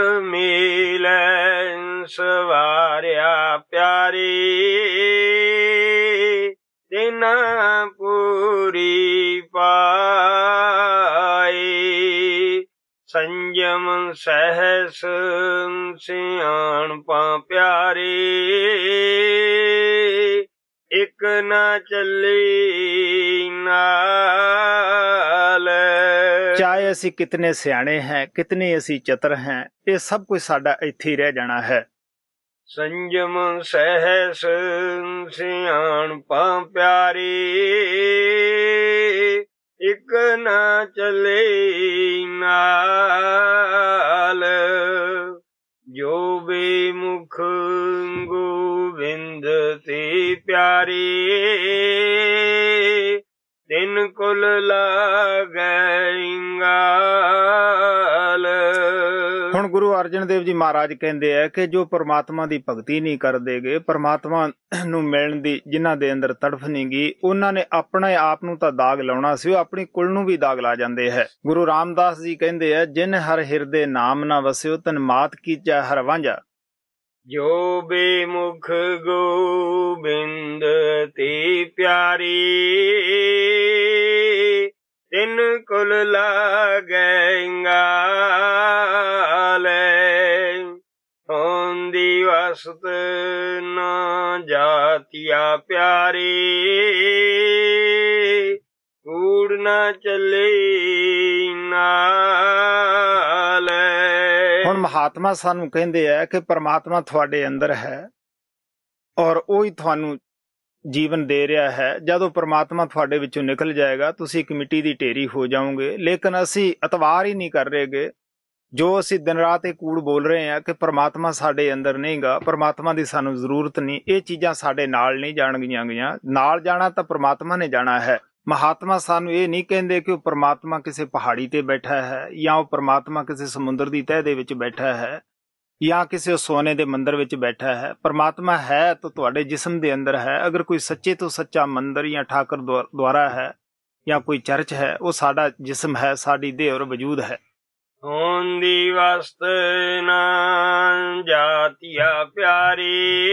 ਮਿਲੈ ਸਵਾਰਿਆ ਪਿਆਰੀ, ਤਿਨਾ ਪੂਰੀ ਪਾਈ। ਸੰਜਮ ਸਹਿਸ ਸਿਆਣਪਾਂ ਪਿਆਰੀ, ਇਕ ਨਾ ਚੱਲੀ ਨਾਲ। ਚਾਹੇ ਅਸੀਂ ਕਿਤਨੇ ਸਿਆਣੇ ਹੈ, ਕਿਤਨੇ ਅਸੀਂ ਚਤਰ ਹੈ, ਇਹ ਸਭ ਕੁਝ ਸਾਡਾ ਇੱਥੇ ਹੀ ਰਹਿ ਜਾਣਾ ਹੈ। ਸੰਜਮ ਸਹਿਸ ਸਿਆਣਪਾਂ ਪਿਆਰੀ, ਇਕ ਨਾ ਚੱਲੇ ਨਾਲ। ਜੋ ਬੇਮੁਖ ਗੋਬਿੰਦ ਤੇ ਪਿਆਰੀ, ਤਿਨ ਕੁਲ ਲਾਗੈ ਗਾਲ। ਹੁਣ ਗੁਰੂ ਅਰਜਨ ਦੇਵ ਜੀ ਮਹਾਰਾਜ ਕਹਿੰਦੇ ਆ ਕਿ ਜੋ ਪਰਮਾਤਮਾ ਦੀ ਭਗਤੀ ਨਹੀਂ ਕਰਦੇਗੇ, ਪਰਮਾਤਮਾ ਨੂੰ ਮਿਲਣ ਦੀ ਜਿਨ੍ਹਾਂ ਦੇ ਅੰਦਰ ਤੜਫ ਨਹੀਂ ਗਈ, ਉਹਨਾਂ ਨੇ ਆਪਣੇ ਆਪ ਨੂੰ ਤਾਂ ਦਾਗ ਲਾਉਣਾ ਸੀ, ਉਹ ਆਪਣੀ ਕੁਲ ਨੂੰ ਵੀ ਦਾਗ ਲਾ ਜਾਂਦੇ ਹੈ। ਗੁਰੂ ਰਾਮਦਾਸ ਜੀ ਕਹਿੰਦੇ ਆ, ਜਿਨ ਹਰ ਹਿਰਦੇ ਨਾਮ ਨਾ ਵਸਿਓ, ਤਨ ਮਾਤ ਕੀਚੈ ਹਰ ਵਾਂਝਾ। ਜੋ ਬੇਮੁਖ ਗੋਬਿੰਦ ਤੇ ਪਿਆਰੀ, ਤਿਨ ਕੁਲ ਲਾਗੈ ਗਾਲ। ਹੋਂਦੀ ਵਸਤ ਨਾ ਜਾਤੀਆ ਪਿਆਰੀ, ਕੂੜ ਨਾ ਚੱਲੇ ਨਾਲ। ਹੁਣ ਮਹਾਤਮਾ ਸਾਨੂੰ ਕਹਿੰਦੇ ਆ ਕਿ ਪਰਮਾਤਮਾ ਤੁਹਾਡੇ ਅੰਦਰ ਹੈ ਔਰ ਉਹ ਹੀ ਤੁਹਾਨੂੰ ਜੀਵਨ ਦੇ ਰਿਹਾ ਹੈ। ਜਦੋਂ ਪਰਮਾਤਮਾ ਤੁਹਾਡੇ ਵਿੱਚੋਂ ਨਿਕਲ ਜਾਏਗਾ, ਤੁਸੀਂ ਇੱਕ ਮਿੱਟੀ ਦੀ ਢੇਰੀ ਹੋ ਜਾਓਗੇ। ਲੇਕਿਨ ਅਸੀਂ ਅਤਵਾਰ ਹੀ ਨਹੀਂ ਕਰ ਰਹੇਗੇ। ਜੋ ਅਸੀਂ ਦਿਨ ਰਾਤ ਇਹ ਕੂੜ ਬੋਲ ਰਹੇ ਹਾਂ ਕਿ ਪਰਮਾਤਮਾ ਸਾਡੇ ਅੰਦਰ ਨਹੀਂਗਾ, ਪਰਮਾਤਮਾ ਦੀ ਸਾਨੂੰ ਜ਼ਰੂਰਤ ਨਹੀਂ, ਇਹ ਚੀਜ਼ਾਂ ਸਾਡੇ ਨਾਲ ਨਹੀਂ ਜਾਣਗੀਆਂ ਗਈਆਂ। ਨਾਲ ਜਾਣਾ ਤਾਂ ਪਰਮਾਤਮਾ ਨੇ ਜਾਣਾ ਹੈ। ਮਹਾਤਮਾ ਸਾਨੂੰ ਇਹ ਨਹੀਂ ਕਹਿੰਦੇ ਕਿ ਉਹ ਪਰਮਾਤਮਾ ਕਿਸੇ ਪਹਾੜੀ ਤੇ ਬੈਠਾ ਹੈ, ਜਾਂ ਉਹ ਪਰਮਾਤਮਾ ਕਿਸੇ ਸਮੁੰਦਰ ਦੀ ਤਹਿ ਦੇ ਵਿੱਚ ਬੈਠਾ ਹੈ, ਜਾਂ ਕਿਸੇ ਸੋਨੇ ਦੇ ਮੰਦਰ ਵਿੱਚ ਬੈਠਾ ਹੈ। ਪਰਮਾਤਮਾ ਹੈ ਤਾਂ ਤੁਹਾਡੇ ਜਿਸਮ ਦੇ ਅੰਦਰ ਹੈ। ਅਗਰ ਕੋਈ ਸੱਚੇ ਤੋਂ ਸੱਚਾ ਮੰਦਰ ਜਾਂ ਠਾਕਰ ਦੁਆਰਾ ਹੈ ਜਾਂ ਕੋਈ ਚਰਚ ਹੈ, ਉਹ ਸਾਡਾ ਜਿਸਮ ਹੈ, ਸਾਡੀ ਦੇਹ ਔਰ ਵਜੂਦ ਹੈ। ਹੋਂਦੀ ਵਸਤ ਨਾ ਜਾਤੀਆ ਪਿਆਰੀ,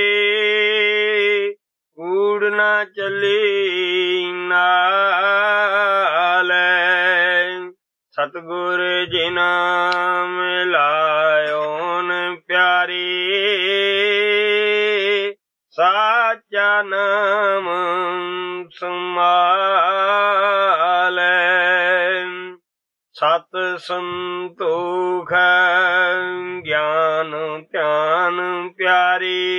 ਕੂੜ ਨਾ ਚੱਲੀ ਨਾਲ। ਸਤਿਗੁਰ ਜਿਨਾ ਮਿਲਾਇਓਨ ਪਿਆਰੀ, ਸਾਚਾ ਨਾਮ ਸੰਭਾਲ। ਸਤ ਸੰਤੋਖ ਗਿਆਨ ਧਿਆਨ ਪਿਆਰੀ,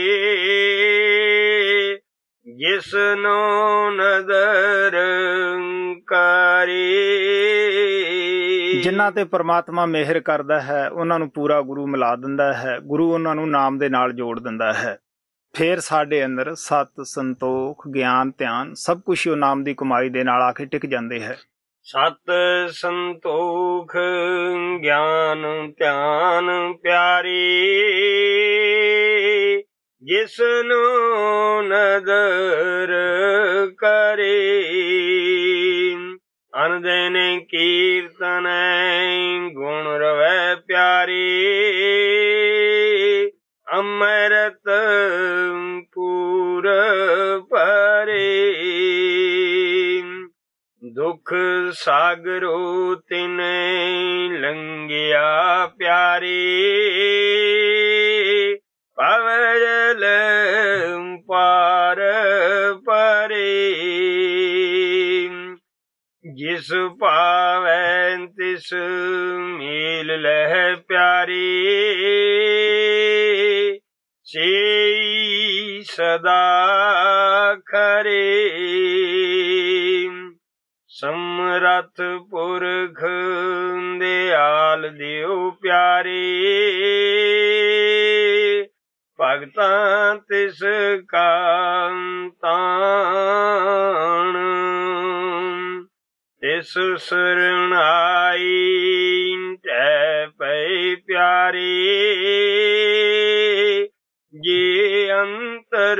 ਜਿਸਨੋ ਨਦਰ ਕਰੀ। ਜਿਨ੍ਹਾਂ ਤੇ ਪਰਮਾਤਮਾ ਮਿਹਰ ਕਰਦਾ ਹੈ, ਉਹਨਾਂ ਨੂੰ ਪੂਰਾ ਗੁਰੂ ਮਿਲਾ ਦਿੰਦਾ ਹੈ। ਗੁਰੂ ਉਹਨਾਂ ਨੂੰ ਨਾਮ ਦੇ ਨਾਲ ਜੋੜ ਦਿੰਦਾ ਹੈ। ਫਿਰ ਸਾਡੇ ਅੰਦਰ ਸਤ ਸੰਤੋਖ ਗਿਆਨ ਧਿਆਨ ਸਭ ਕੁਝ ਉਹ ਨਾਮ ਦੀ ਕਮਾਈ ਦੇ ਨਾਲ ਆ ਕੇ ਟਿਕ ਜਾਂਦੇ ਹੈ। ਸਤ ਸੰਤੋਖ ਗਿਆਨ ਧਿਆਨ ਪਿਆਰੀ, ਜਿਸਨੋ ਨਦਰ ਕਰੇ। ਅਨ ਦਿਨ ਕੀਰਤਨ ਗੁਣ ਰਵੈ ਪਿਆਰੀ, ਅੰਮ੍ਰਿਤ ਪੂਰ ਭਰੇ। ਦੁਖ ਸਾਗਰੋ ਤਿਨੈ ਲੰਘਿਆ ਪਿਆਰੀ, ਪਵਜਲ ਪਾਰ ਪਰੇ। ਜਿਸ ਭਾਵੈ ਤਿਸ ਮੇਲ ਲਹਿ ਪਿਆਰੀ, ਸੇਈ ਸਦਾ ਖਰੇ। ਸਮਰੱਥ ਪੁਰਖ ਦਿਆਲ ਦਿਓ ਪਿਆਰੇ, ਭਗਤਾਂ ਤਿਸ ਕਾ ਤਾਣ। ਤਿਸ ਸਰਣਾਈ ਟਹਿ ਪਏ ਪਿਆਰੇ, ਜੇ ਅੰਤਰ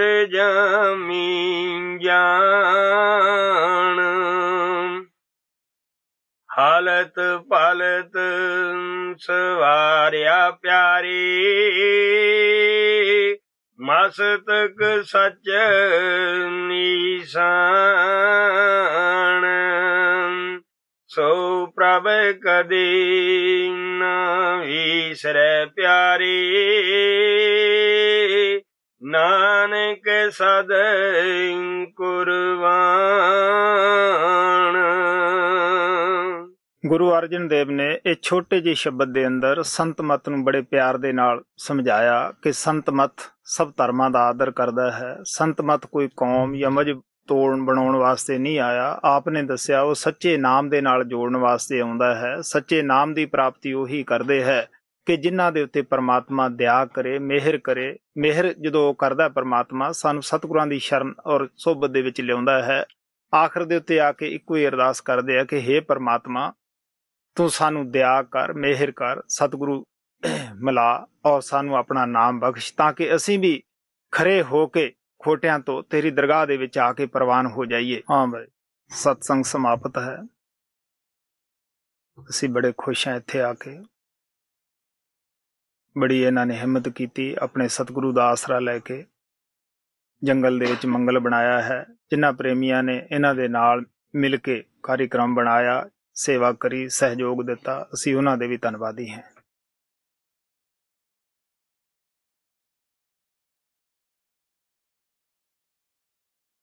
ਜਾਮੀ ਜਾਣ। ਹਰ ਸਵਾਰਿਆ ਪਿਆਰੇ ਮਸਤਕ ਸਚ ਨੀਸਾਨ ਸੋ ਪ੍ਰਭ ਕਦੇ ਨ ਵਿਸਰੈ ਪਿਆਰੇ ਨਾਨਕ ਸਦ ਕੁਰਬਾਨ। ਗੁਰੂ ਅਰਜਨ ਦੇਵ ਨੇ ਇਹ ਛੋਟੇ ਜਿਹੇ ਸ਼ਬਦ ਦੇ ਅੰਦਰ ਸੰਤ ਮਤ ਨੂੰ ਬੜੇ ਪਿਆਰ ਦੇ ਨਾਲ ਸਮਝਾਇਆ ਕਿ ਸੰਤ ਮਤ ਸਭ ਧਰਮਾਂ ਦਾ ਆਦਰ ਕਰਦਾ ਹੈ। ਸੰਤ ਮਤ ਕੋਈ ਕੌਮ ਜਾਂ ਮਜ਼ਹਬ ਤੋੜਨ ਬਣਾਉਣ ਵਾਸਤੇ ਨਹੀਂ ਆਇਆ। ਆਪ ਨੇ ਦੱਸਿਆ ਉਹ ਸੱਚੇ ਨਾਮ ਦੇ ਨਾਲ ਜੋੜਨ ਵਾਸਤੇ ਆਉਂਦਾ ਹੈ। ਸੱਚੇ ਨਾਮ ਦੀ ਪ੍ਰਾਪਤੀ ਉਹੀ ਕਰਦੇ ਹੈ ਕਿ ਜਿਨ੍ਹਾਂ ਦੇ ਉੱਤੇ ਪਰਮਾਤਮਾ ਦਇਆ ਕਰੇ, ਮਿਹਰ ਕਰੇ। ਮਿਹਰ ਜਦੋਂ ਕਰਦਾ ਪਰਮਾਤਮਾ ਸਾਨੂੰ ਸਤਿਗੁਰਾਂ ਦੀ ਸ਼ਰਨ ਔਰ ਸੋਭਤ ਦੇ ਵਿੱਚ ਲਿਆਉਂਦਾ ਹੈ। ਆਖਰ ਦੇ ਉੱਤੇ ਆ ਕੇ ਇੱਕੋ ਹੀ ਅਰਦਾਸ ਕਰਦੇ ਆ ਕਿ ਹੇ ਪਰਮਾਤਮਾ ਤੂੰ ਸਾਨੂੰ ਦਇਆ ਕਰ, ਮਿਹਰ ਕਰ, ਸਤਿਗੁਰੂ ਮਿਲਾ ਔਰ ਸਾਨੂੰ ਆਪਣਾ ਨਾਮ ਬਖਸ਼ ਤਾਂ ਕਿ ਅਸੀਂ ਵੀ ਖਰੇ ਹੋ ਕੇ ਖੋਟਿਆਂ ਤੋਂ ਤੇਰੀ ਦਰਗਾਹ ਦੇ ਵਿੱਚ ਆ ਕੇ ਪ੍ਰਵਾਨ ਹੋ ਜਾਈਏ। ਹਾਂ ਬਈ ਸਤਸੰਗ ਸਮਾਪਤ ਹੈ। ਅਸੀਂ ਬੜੇ ਖੁਸ਼ ਹਾਂ ਇੱਥੇ ਆ ਕੇ। ਬੜੀ ਇਹਨਾਂ ਨੇ ਹਿੰਮਤ ਕੀਤੀ, ਆਪਣੇ ਸਤਿਗੁਰੂ ਦਾ ਆਸਰਾ ਲੈ ਕੇ ਜੰਗਲ ਦੇ ਵਿੱਚ ਮੰਗਲ ਬਣਾਇਆ ਹੈ। ਜਿਨ੍ਹਾਂ ਪ੍ਰੇਮੀਆਂ ਨੇ ਇਹਨਾਂ ਦੇ ਨਾਲ ਮਿਲ ਕੇ ਕਾਰਿਕ੍ਰਮ ਬਣਾਇਆ, ਸੇਵਾ ਕਰੀ, ਸਹਿਯੋਗ ਦਿੱਤਾ, ਅਸੀਂ ਉਹਨਾਂ ਦੇ ਵੀ ਧੰਨਵਾਦੀ ਹਾਂ।